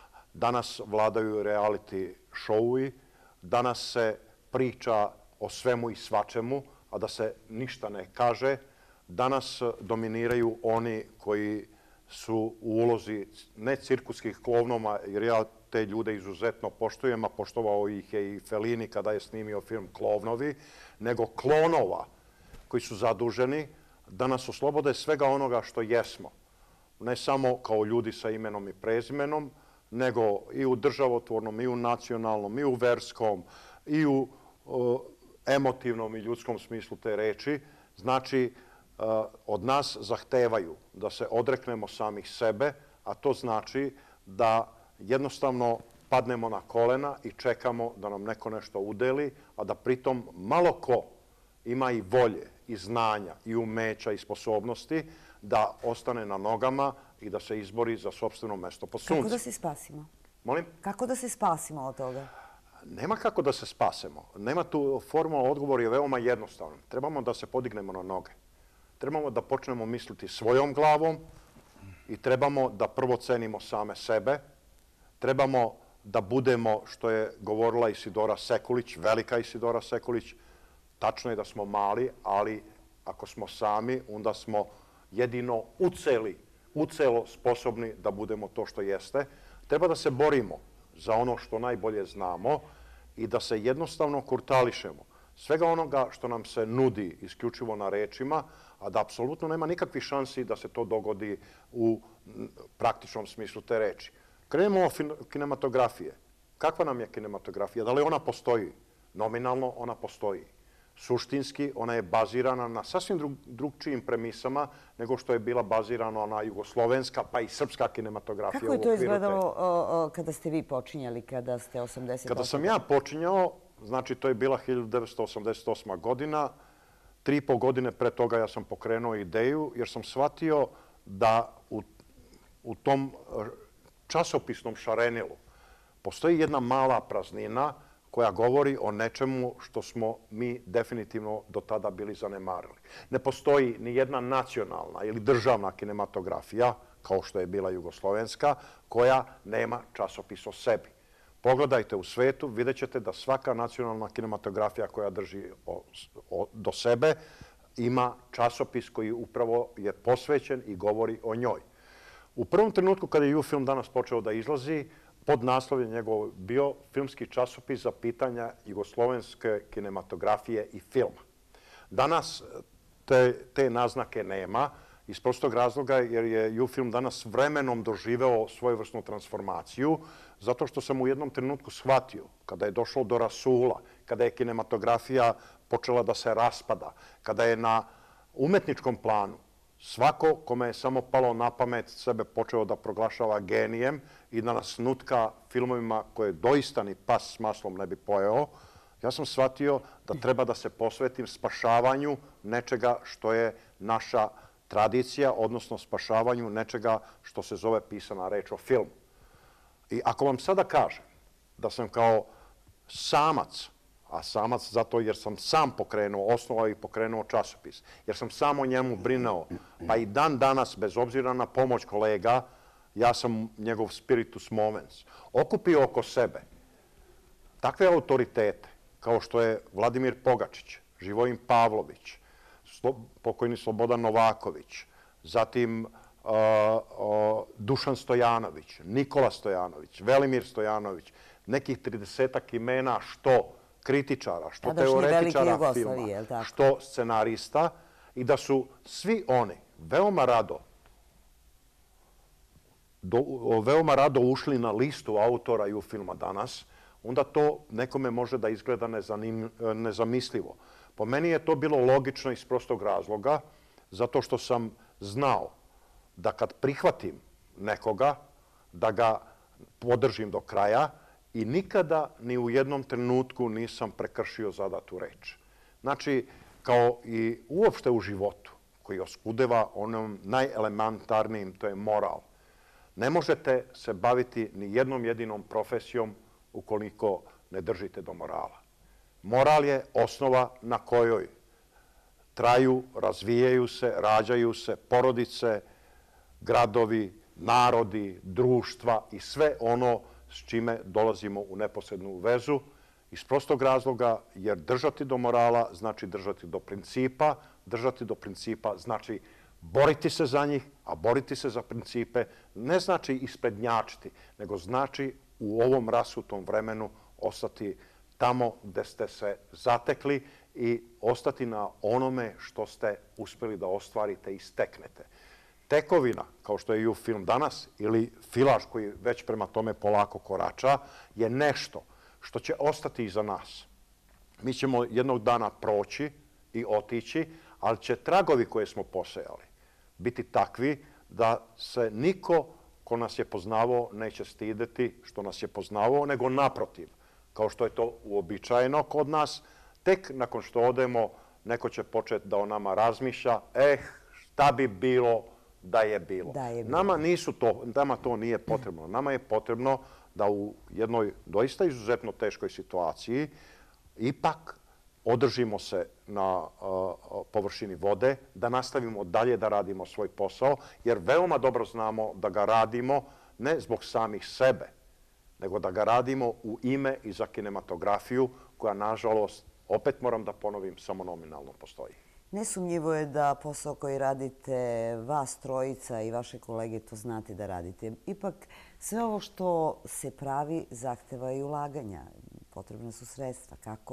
Danas vladaju reality show-i, danas se priča o svemu i svačemu, a da se ništa ne kaže. Danas dominiraju oni koji su u ulozi ne cirkuskih klovnova, jer ja te ljude izuzetno poštujem, a poštovao ih je i Fellini kada je snimio film Klovnovi, nego klonova koji su zaduženi da nas oslobode svega onoga što jesmo. Ne samo kao ljudi sa imenom i prezimenom, nego i u državotvornom, i u nacionalnom, i u verskom, i u emotivnom i ljudskom smislu te reči. Znači, od nas zahtevaju da se odreknemo samih sebe, a to znači da jednostavno padnemo na kolena i čekamo da nam neko nešto udeli, a da pritom malo ko ima i volje, i znanja, i umeća, i sposobnosti da ostane na nogama i da se izbori za sopstveno mesto pod suncem. Kako da se spasimo? Molim? Kako da se spasimo od toga? Nema kako da se spasemo. Nema tu formula, odgovor je veoma jednostavan. Trebamo da se podignemo na noge. Trebamo da počnemo misliti svojom glavom i trebamo da prvo cenimo same sebe. Trebamo da budemo, što je govorila Isidora Sekulić, velika Isidora Sekulić, tačno je da smo mali, ali ako smo sami, onda smo jedino ucelo sposobni da budemo to što jeste. Treba da se borimo za ono što najbolje znamo i da se jednostavno kurtališemo svega onoga što nam se nudi isključivo na rečima, a da apsolutno nema nikakvih šansi da se to dogodi u praktičnom smislu te reči. Krenemo od kinematografije. Kakva nam je kinematografija? Da li ona postoji? Nominalno ona postoji. Suštinski ona je bazirana na sasvim drugčijim premisama nego što je bila bazirana na jugoslovenska pa i srpska kinematografija. Kako je to izgledalo kada ste vi počinjali, kada ste 88. Kada sam ja počinjao, znači to je bila 1988. godina, 3,5 godine pre toga ja sam pokrenuo ideju jer sam shvatio da u tom časopisnom šarenilu postoji jedna mala praznina koja govori o nečemu što smo mi definitivno do tada bili zanemarili. Ne postoji ni jedna nacionalna ili državna kinematografija, kao što je bila jugoslovenska, koja nema časopis o sebi. Pogledajte u svetu, vidjet ćete da svaka nacionalna kinematografija koja drži do sebe ima časopis koji upravo je posvećen i govori o njoj. U prvom trenutku kada je U-film danas počeo da izlazi, pod naslov je njegov bio filmski časopis za pitanja jugoslovenske kinematografije i filma. Danas te naznake nema iz prostog razloga jer je U-film danas vremenom doživeo svojevrsnu transformaciju zato što sam u jednom trenutku shvatio kada je došlo do rasula, kada je kinematografija počela da se raspada, kada je na umetničkom planu Svako kome je samo palo na pamet sebe počeo da proglašava genijem i da nas nutka filmovima koje doista ni pas s maslom ne bi pojeo, ja sam shvatio da treba da se posvetim spašavanju nečega što je naša tradicija, odnosno spašavanju nečega što se zove pisana reč o filmu. I ako vam sada kažem da sam kao samac, a samac zato jer sam sam pokrenuo, osnovao i pokrenuo časopis, jer sam sam o njemu brinuo, pa i dan danas, bez obzira na pomoć kolega, ja sam njegov spiritus movens, okupio oko sebe takve autoritete kao što je Vladimir Pogačić, Živojin Pavlović, pokojni Slobodan Novaković, zatim Dušan Stojanović, Nikola Stojanović, Velimir Stojanović, nekih 30-ak imena što kritičara, što teoretičara filma, što scenarista, i da su svi oni veoma rado ušli na listu autora i u filma danas, onda to nekome može da izgleda nezamislivo. Po meni je to bilo logično iz prostog razloga, zato što sam znao da kad prihvatim nekoga, da ga podržim do kraja i nikada ni u jednom trenutku nisam prekršio zadatu reč. Znači, kao i uopšte u životu, koji oskudeva onom najelementarnijim, to je moral. Ne možete se baviti ni jednom jedinom profesijom ukoliko ne držite do morala. Moral je osnova na kojoj traju, razvijaju se, rađaju se porodice, gradovi, narodi, društva i sve ono s čime dolazimo u neposrednu vezu, iz prostog razloga jer držati do morala znači držati do principa, držati do principa znači boriti se za njih, a boriti se za principe ne znači isprednjačiti, nego znači u ovom rasutom vremenu ostati tamo gde ste se zatekli i ostati na onome što ste uspeli da ostvarite i steknete. Tekovina, kao što je i u film danas, ili filaž koji već prema tome polako korača, je nešto što će ostati iza nas. Mi ćemo jednog dana proći i otići, ali će tragovi koje smo posejali biti takvi da se niko ko nas je poznavao neće stideti što nas je poznavao, nego naprotiv, kao što je to uobičajeno kod nas, tek nakon što odemo, neko će početi da o nama razmišlja, šta bi bilo da je bilo. Nama to nije potrebno. Nama je potrebno da u jednoj doista izuzetno teškoj situaciji ipak održimo se na površini vode, da nastavimo dalje da radimo svoj posao, jer veoma dobro znamo da ga radimo ne zbog samih sebe, nego da ga radimo u ime i za kinematografiju, koja, nažalost, opet moram da ponovim, samo nominalno postoji. Nesumnjivo je da posao koji radite, vas trojica i vaše kolege, to znate da radite. Ipak, sve ovo što se pravi zahteva i ulaganja. Potrebne su sredstva. Kako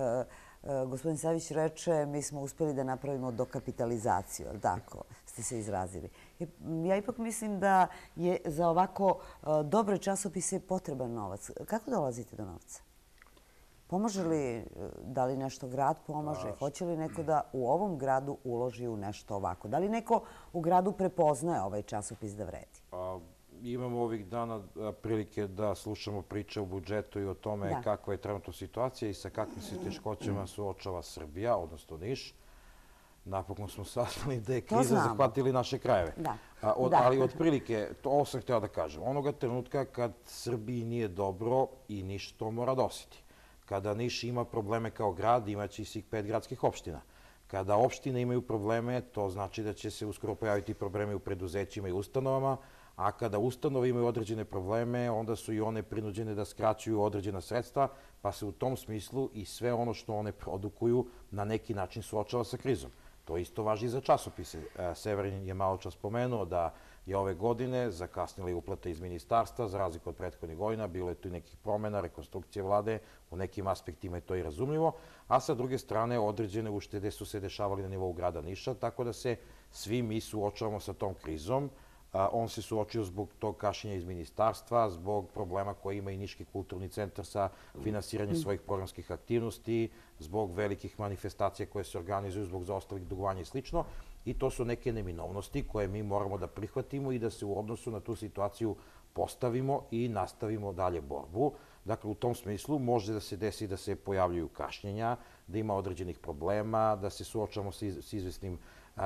gospodin Savić reče, mi smo uspeli da napravimo dokapitalizaciju, ali tako ste se izrazili. Ja ipak mislim da je za ovako dobre časopise potreban novac. Kako dolazite do novca? Pomaže li, da li nešto grad pomaže? Hoće li neko da u ovom gradu uloži u nešto ovako? Da li neko u gradu prepoznaje ovaj časopis da vredi? Imamo ovih dana prilike da slušamo priče o budžetu i o tome kakva je trenutno situacija i sa kakvim se teškoćama suočava Srbija, odnosno Niš. Napokon smo saznali da je kriza zahvatili naše krajeve. Ali otprilike, to sam htio da kažem, onoga trenutka kad Srbiji nije dobro i Niš to mora da osjeti. Kada Niš ima probleme kao grad, imaće i svih 5 gradskih opština. Kada opštine imaju probleme, to znači da će se uskoro pojaviti probleme u preduzećima i ustanovama, a kada ustanove imaju određene probleme, onda su i one prinuđene da skraćuju određena sredstva, pa se u tom smislu i sve ono što one produkuju na neki način suočava sa krizom. To isto važi i za časopise. Severin je malo čas spomenuo da je ove godine zakasnila i uplata iz ministarstva, za razliku od prethodnih godina, bilo je tu i nekih promena, rekonstrukcije vlade, u nekim aspektima je to i razumljivo, a sa druge strane određene uštede su se dešavali na nivou grada Niša, tako da se svi mi suočavamo sa tom krizom. On se suočio zbog tog kašnjenja iz ministarstva, zbog problema koje ima i Niški kulturni centar sa finansiranjem svojih programskih aktivnosti, zbog velikih manifestacija koje se organizuju, zbog zaostalih dugovanja i slično. I to su neke neminovnosti koje mi moramo da prihvatimo i da se u odnosu na tu situaciju postavimo i nastavimo dalje borbu. Dakle, u tom smislu može da se desi da se pojavljuju kašnjenja, da ima određenih problema, da se suočamo s izvesnim,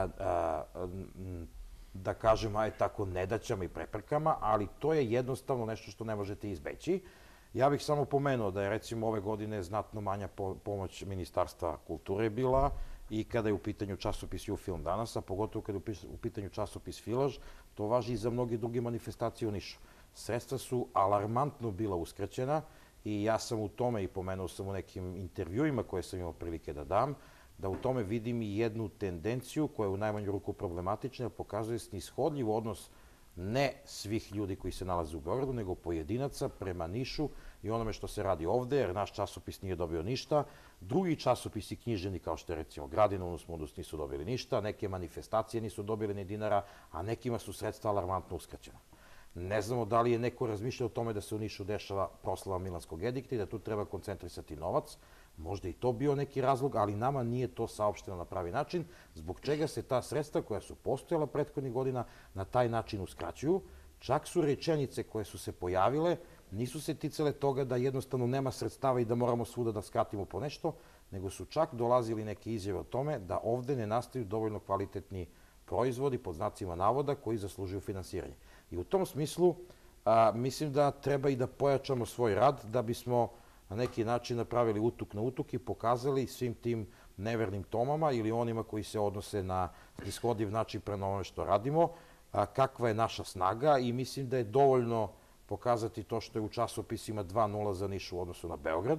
da kažem, tako, nedaćama i preprekama, ali to je jednostavno nešto što ne možete izbeći. Ja bih samo pomenuo da je, recimo, ove godine znatno manja pomoć Ministarstva kulture bila i kada je u pitanju časopis Film danas, a pogotovo kada je u pitanju časopis Filaž, to važi i za mnogi druge manifestacije u Nišu. Sredstva su alarmantno bila uskraćena i ja sam u tome, i pomenuo sam u nekim intervjuima koje sam imao prilike da dam, da u tome vidim i jednu tendenciju koja je u najmanju ruku problematična, jer pokazuje snishodljiv odnos ne svih ljudi koji se nalaze u Beogradu, nego pojedinaca prema Nišu i onome što se radi ovde, jer naš časopis nije dobio ništa. Drugi časopisi književni, kao što je recimo Gradina, Unus Mundus, nisu dobili ništa, neke manifestacije nisu dobili ni dinara, a nekima su sredstva alarmantno uskraćena. Ne znamo da li je neko razmišljao o tome da se u Nišu dešava proslava Milanskog edikta i da tu treba koncentrisati novac. Možda i to bio neki razlog, ali nama nije to saopšteno na pravi način, zbog čega se ta sredstva koja su postojala prethodnih godina na taj način uskraćuju. Čak su rečenice koje su se pojavile, nisu se ticale toga da jednostavno nema sredstava i da moramo svuda da skratimo po nešto, nego su čak dolazili neke izjave o tome da ovde ne nastaju dovoljno kvalitetni proizvodi, pod znacima navoda, koji zaslužuju finansiranje. I u tom smislu mislim da treba i da pojačamo svoj rad, da bismo na neki način napravili utuk na utuk i pokazali svim tim nevernim tomama ili onima koji se odnose na snishodljiv način prema onome što radimo, kakva je naša snaga, i mislim da je dovoljno pokazati to što je u časopisima 2:0 za Niš u odnosu na Beograd,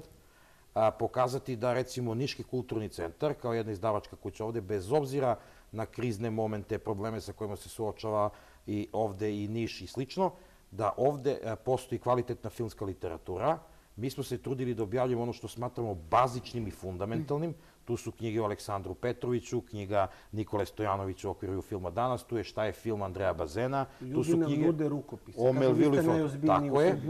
pokazati da, recimo, Niški kulturni centar, kao jedna izdavačka kuća ovde, bez obzira na krizne momente, probleme sa kojima se suočava i ovde i Niš i slično, da ovde postoji kvalitetna filmska literatura. Mi smo se trudili da objavljamo ono što smatramo bazičnim i fundamentalnim. Tu su knjige o Aleksandru Petroviću, knjiga Nikole Stojanovića u okviru Filma danas, tu je Šta je film Andreja Bazena. Ljudi nam nude rukopise. O Melvillu i Fontaine. Tako je.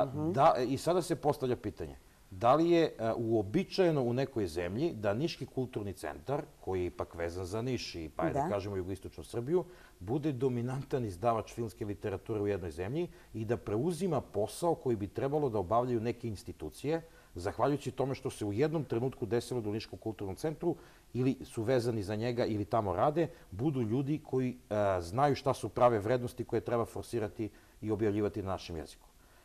I sada se postavlja pitanje, da li je uobičajeno u nekoj zemlji da Niški kulturni centar, koji je ipak vezan za Niš i, pa da kažemo, jugoistočnu Srbiju, bude dominantan izdavač filmske literature u jednoj zemlji i da preuzima posao koji bi trebalo da obavljaju neke institucije, zahvaljujući tome što se u jednom trenutku desilo da u Niškom kulturnom centru ili su vezani za njega ili tamo rade, budu ljudi koji znaju šta su prave vrednosti koje treba forsirati i objavljivati na našem jeziku.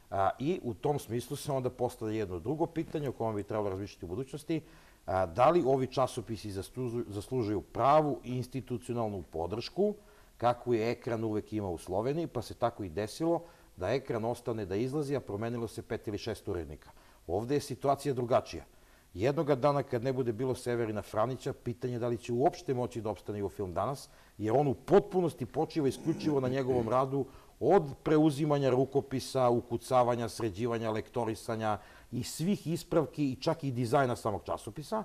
I u tom smislu se onda postavlja jedno drugo pitanje o kome bi trebalo razmišljati u budućnosti. Da li ovi časopisi zaslužuju pravu institucionalnu podršku, kakvu je Ekran uvek imao u Sloveniji, pa se tako i desilo da Ekran ostane da izlazi, a promenilo se 5 ili 6 urednika. Ovde je situacija drugačija. Jednoga dana kad ne bude bilo Severina Franića, pitanje je da li će uopšte moći da opstane Film danas, jer on u potpunosti počiva isključivo na njegovom radu, od preuzimanja rukopisa, ukucavanja, sređivanja, lektorisanja i svih ispravki i čak i dizajna samog časopisa.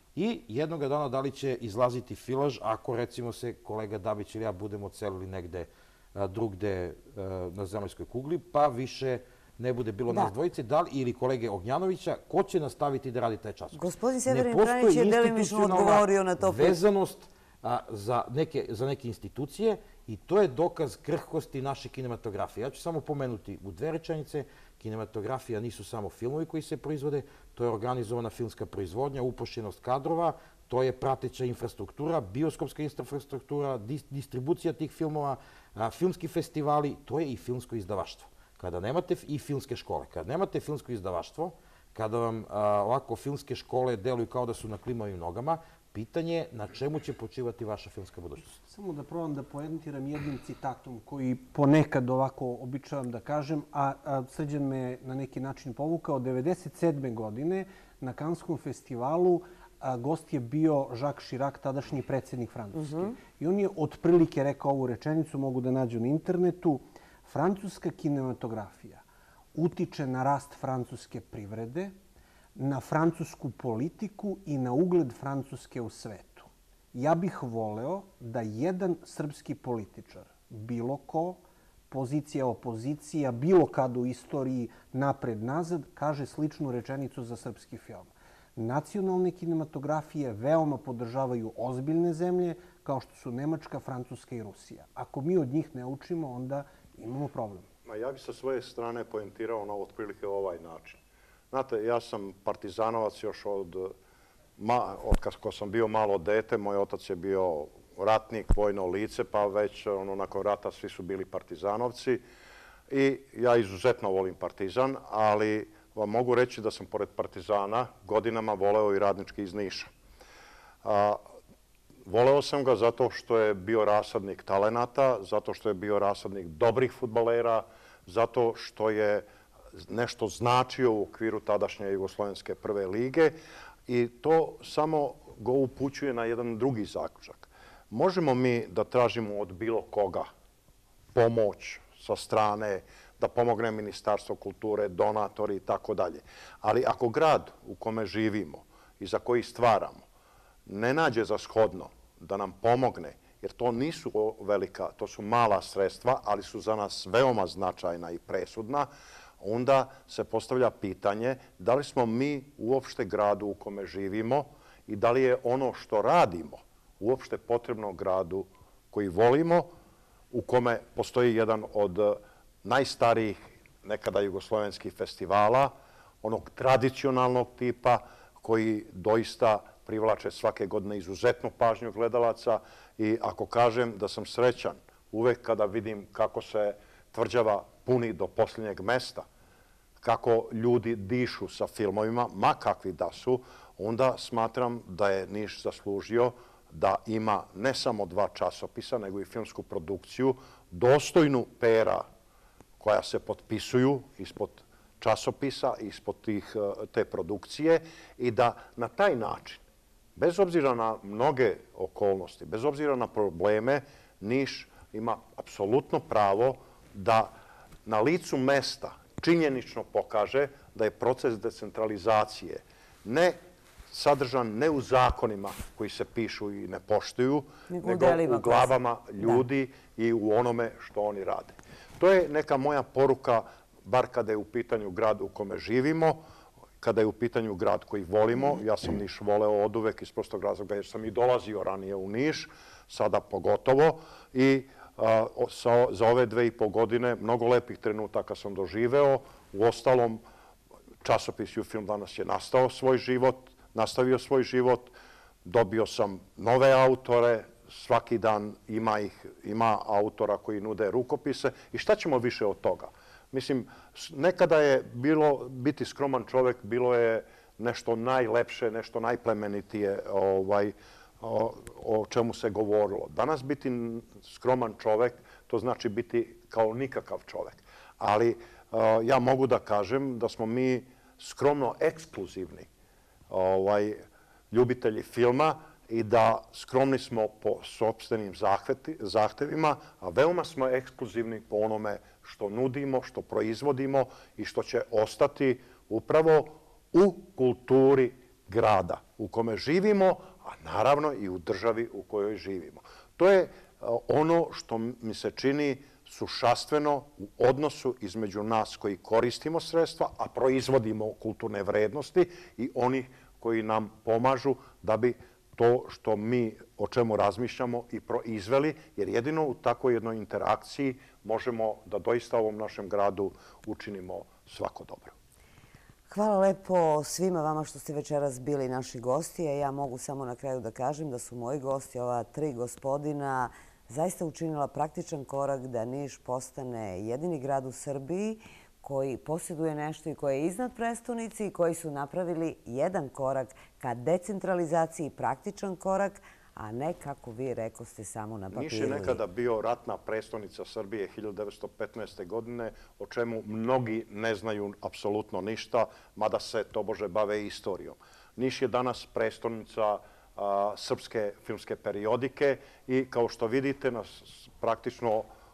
I jednoga dana da li će izlaziti Filaž ako, recimo, se kolega Dabić ili ja budemo odselili negde drugde na zemaljskoj kugli, pa više ne bude bilo nas dvojice, ili kolege Ognjanovića, ko će nastaviti da radi taj časopis? Gospodin Severin Franić je delimično odgovorio na to. Vezanost za neke institucije i to je dokaz krhkosti naše kinematografije. Ja ću samo pomenuti u 2 rečenice. Kinematografija nisu samo filmovi koji se proizvode, to je organizovana filmska proizvodnja, upošljenost kadrova, to je prateća infrastruktura, bioskopska infrastruktura, distribucija tih filmova, filmski festivali, to je i filmsko izdavaštvo. Kada nemate i filmske škole, kada nemate filmsko izdavaštvo, kada vam ovako filmske škole deluju kao da su na klimavim nogama, pitanje je na čemu će počivati vaša filmska budućnost. Samo da probam da poentiram jednim citatom koji ponekad ovako običavam da kažem, a Srđan me na neki način povukao. 1997. godine na Kanskom festivalu gost je bio Jacques Chirac, tadašnji predsjednik Francuske. I on je otprilike rekao ovu rečenicu, mogu da nađu na internetu: francuska kinematografija utiče na rast francuske privrede, na francusku politiku i na ugled Francuske u svetu. Ja bih voleo da jedan srpski političar, bilo ko, pozicija, opozicija, bilo kad u istoriji napred-nazad, kaže sličnu rečenicu za srpski film. Nacionalne kinematografije veoma podržavaju ozbiljne zemlje kao što su Nemačka, Francuska i Rusija. Ako mi od njih ne učimo, onda imamo problem. Ja bih sa svoje strane poentirao na otprilike ovaj način. Znate, ja sam partizanovac još od kako sam bio malo dete. Moj otac je bio ratnik, vojno lice, pa već nakon rata svi su bili partizanovci. I ja izuzetno volim Partizan, ali vam mogu reći da sam pored Partizana godinama voleo i Radnički iz Niša. Voleo sam ga zato što je bio rasadnik talenata, zato što je bio rasadnik dobrih fudbalera, zato što je nešto značio u okviru tadašnje Jugoslovenske prve lige i to samo go upućuje na jedan drugi zaključak. Možemo mi da tražimo od bilo koga pomoć sa strane, da pomogne Ministarstvo kulture, donatori i tako dalje. Ali ako grad u kome živimo i za koji stvaramo ne nađe za shodno da nam pomogne, jer to nisu velika, to su mala sredstva, ali su za nas veoma značajna i presudna, onda se postavlja pitanje da li smo mi uopšte gradu u kome živimo i da li je ono što radimo uopšte potrebno gradu koji volimo, u kome postoji jedan od najstarijih nekada jugoslovenskih festivala, onog tradicionalnog tipa koji doista privlače svake godine izuzetnu pažnju gledalaca i ako kažem da sam srećan uvek kada vidim kako se tvrđava puni do posljednjeg mesta, kako ljudi dišu sa filmovima, ma kakvi da su, onda smatram da je Niš zaslužio da ima ne samo 2 časopisa, nego i filmsku produkciju, dostojnu pera koja se potpisuju ispod časopisa, ispod te produkcije i da na taj način, bez obzira na mnoge okolnosti, bez obzira na probleme, Niš ima apsolutno pravo da na licu mesta činjenično pokaže da je proces decentralizacije ne sadržan ne u zakonima koji se pišu i ne poštuju, nego u glavama ljudi i u onome što oni rade. To je neka moja poruka, bar kada je u pitanju grad u kome živimo, kada je u pitanju grad koji volimo. Ja sam Niš voleo oduvek iz prostog razloga jer sam i dolazio ranije u Niš, sada pogotovo. I za ove 2,5 godine mnogo lepih trenutaka sam doživeo. U ostalom, časopis Jufilm danas je nastavio svoj život. Dobio sam nove autore, svaki dan ima autora koji nude rukopise. I šta ćemo više od toga? Mislim, nekada je biti skroman čovek, bilo je nešto najlepše, nešto najplemenitije o čemu se govorilo. Danas biti skroman čovek, to znači biti kao nikakav čovek. Ali ja mogu da kažem da smo mi skromno ekskluzivni ljubitelji filma i da skromni smo po sopstvenim zahtevima, a veoma smo ekskluzivni po onome što nudimo, što proizvodimo i što će ostati upravo u kulturi grada u kome živimo, a naravno i u državi u kojoj živimo. To je ono što mi se čini sušastveno u odnosu između nas koji koristimo sredstva, a proizvodimo kulturne vrednosti i onih koji nam pomažu da bi to što mi o čemu razmišljamo i proizveli, jer jedino u takvoj jednoj interakciji možemo da doista ovom našem gradu učinimo svako dobro. Hvala lepo svima vama što ste večeras bili naši gosti. Ja mogu samo na kraju da kažem da su moji gosti, ova 3 gospodina, zaista učinila praktičan korak da Niš postane jedini grad u Srbiji koji posjeduje nešto i koji je iznad prestonice i koji su napravili jedan korak ka decentralizaciji, praktičan korak, a ne, kako vi rekoste, samo na papiru. Niš je nekada bio ratna prestonica Srbije 1915. godine, o čemu mnogi ne znaju apsolutno ništa, mada se tobože bave istorijom. Niš je danas prestonica srpske filmske periodike i kao što vidite, praktično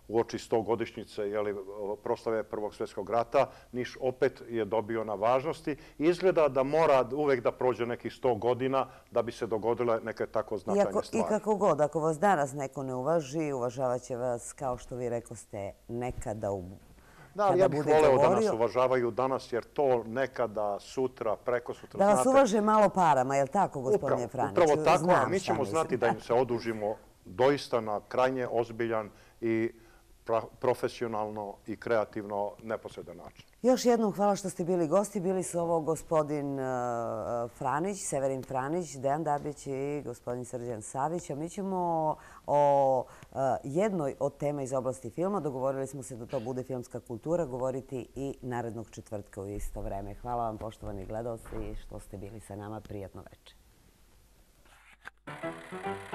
uoči 100-godišnjice proslave Prvog svjetskog rata, Niš opet je dobio na važnosti. Izgleda da mora uvek da prođe nekih 100 godina da bi se dogodile neke tako značajne stvari. I kako god, ako vas danas neko ne uvaži, uvažavat će vas, kao što vi rekoste, nekada Da, ali ja bih voleo da nas uvažavaju danas, jer to nekada, sutra, prekosutra, da vas uvaže malo parama, je li tako, gospodine Franiću? Upravo tako, a mi ćemo znati da im se odužimo doista na krajnje ozbiljan i profesionalno i kreativno neposredan način. Još jednom hvala što ste bili gosti. Bili su ovo gospodin Franić, Severin Franić, Dejan Dabić i gospodin Srđan Savić. A mi ćemo o jednoj od tema iz oblasti filma, dogovorili smo se da to bude filmska kultura, govoriti i narednog četvrtka u isto vreme. Hvala vam, poštovani gledalci, što ste bili sa nama. Prijatno večer.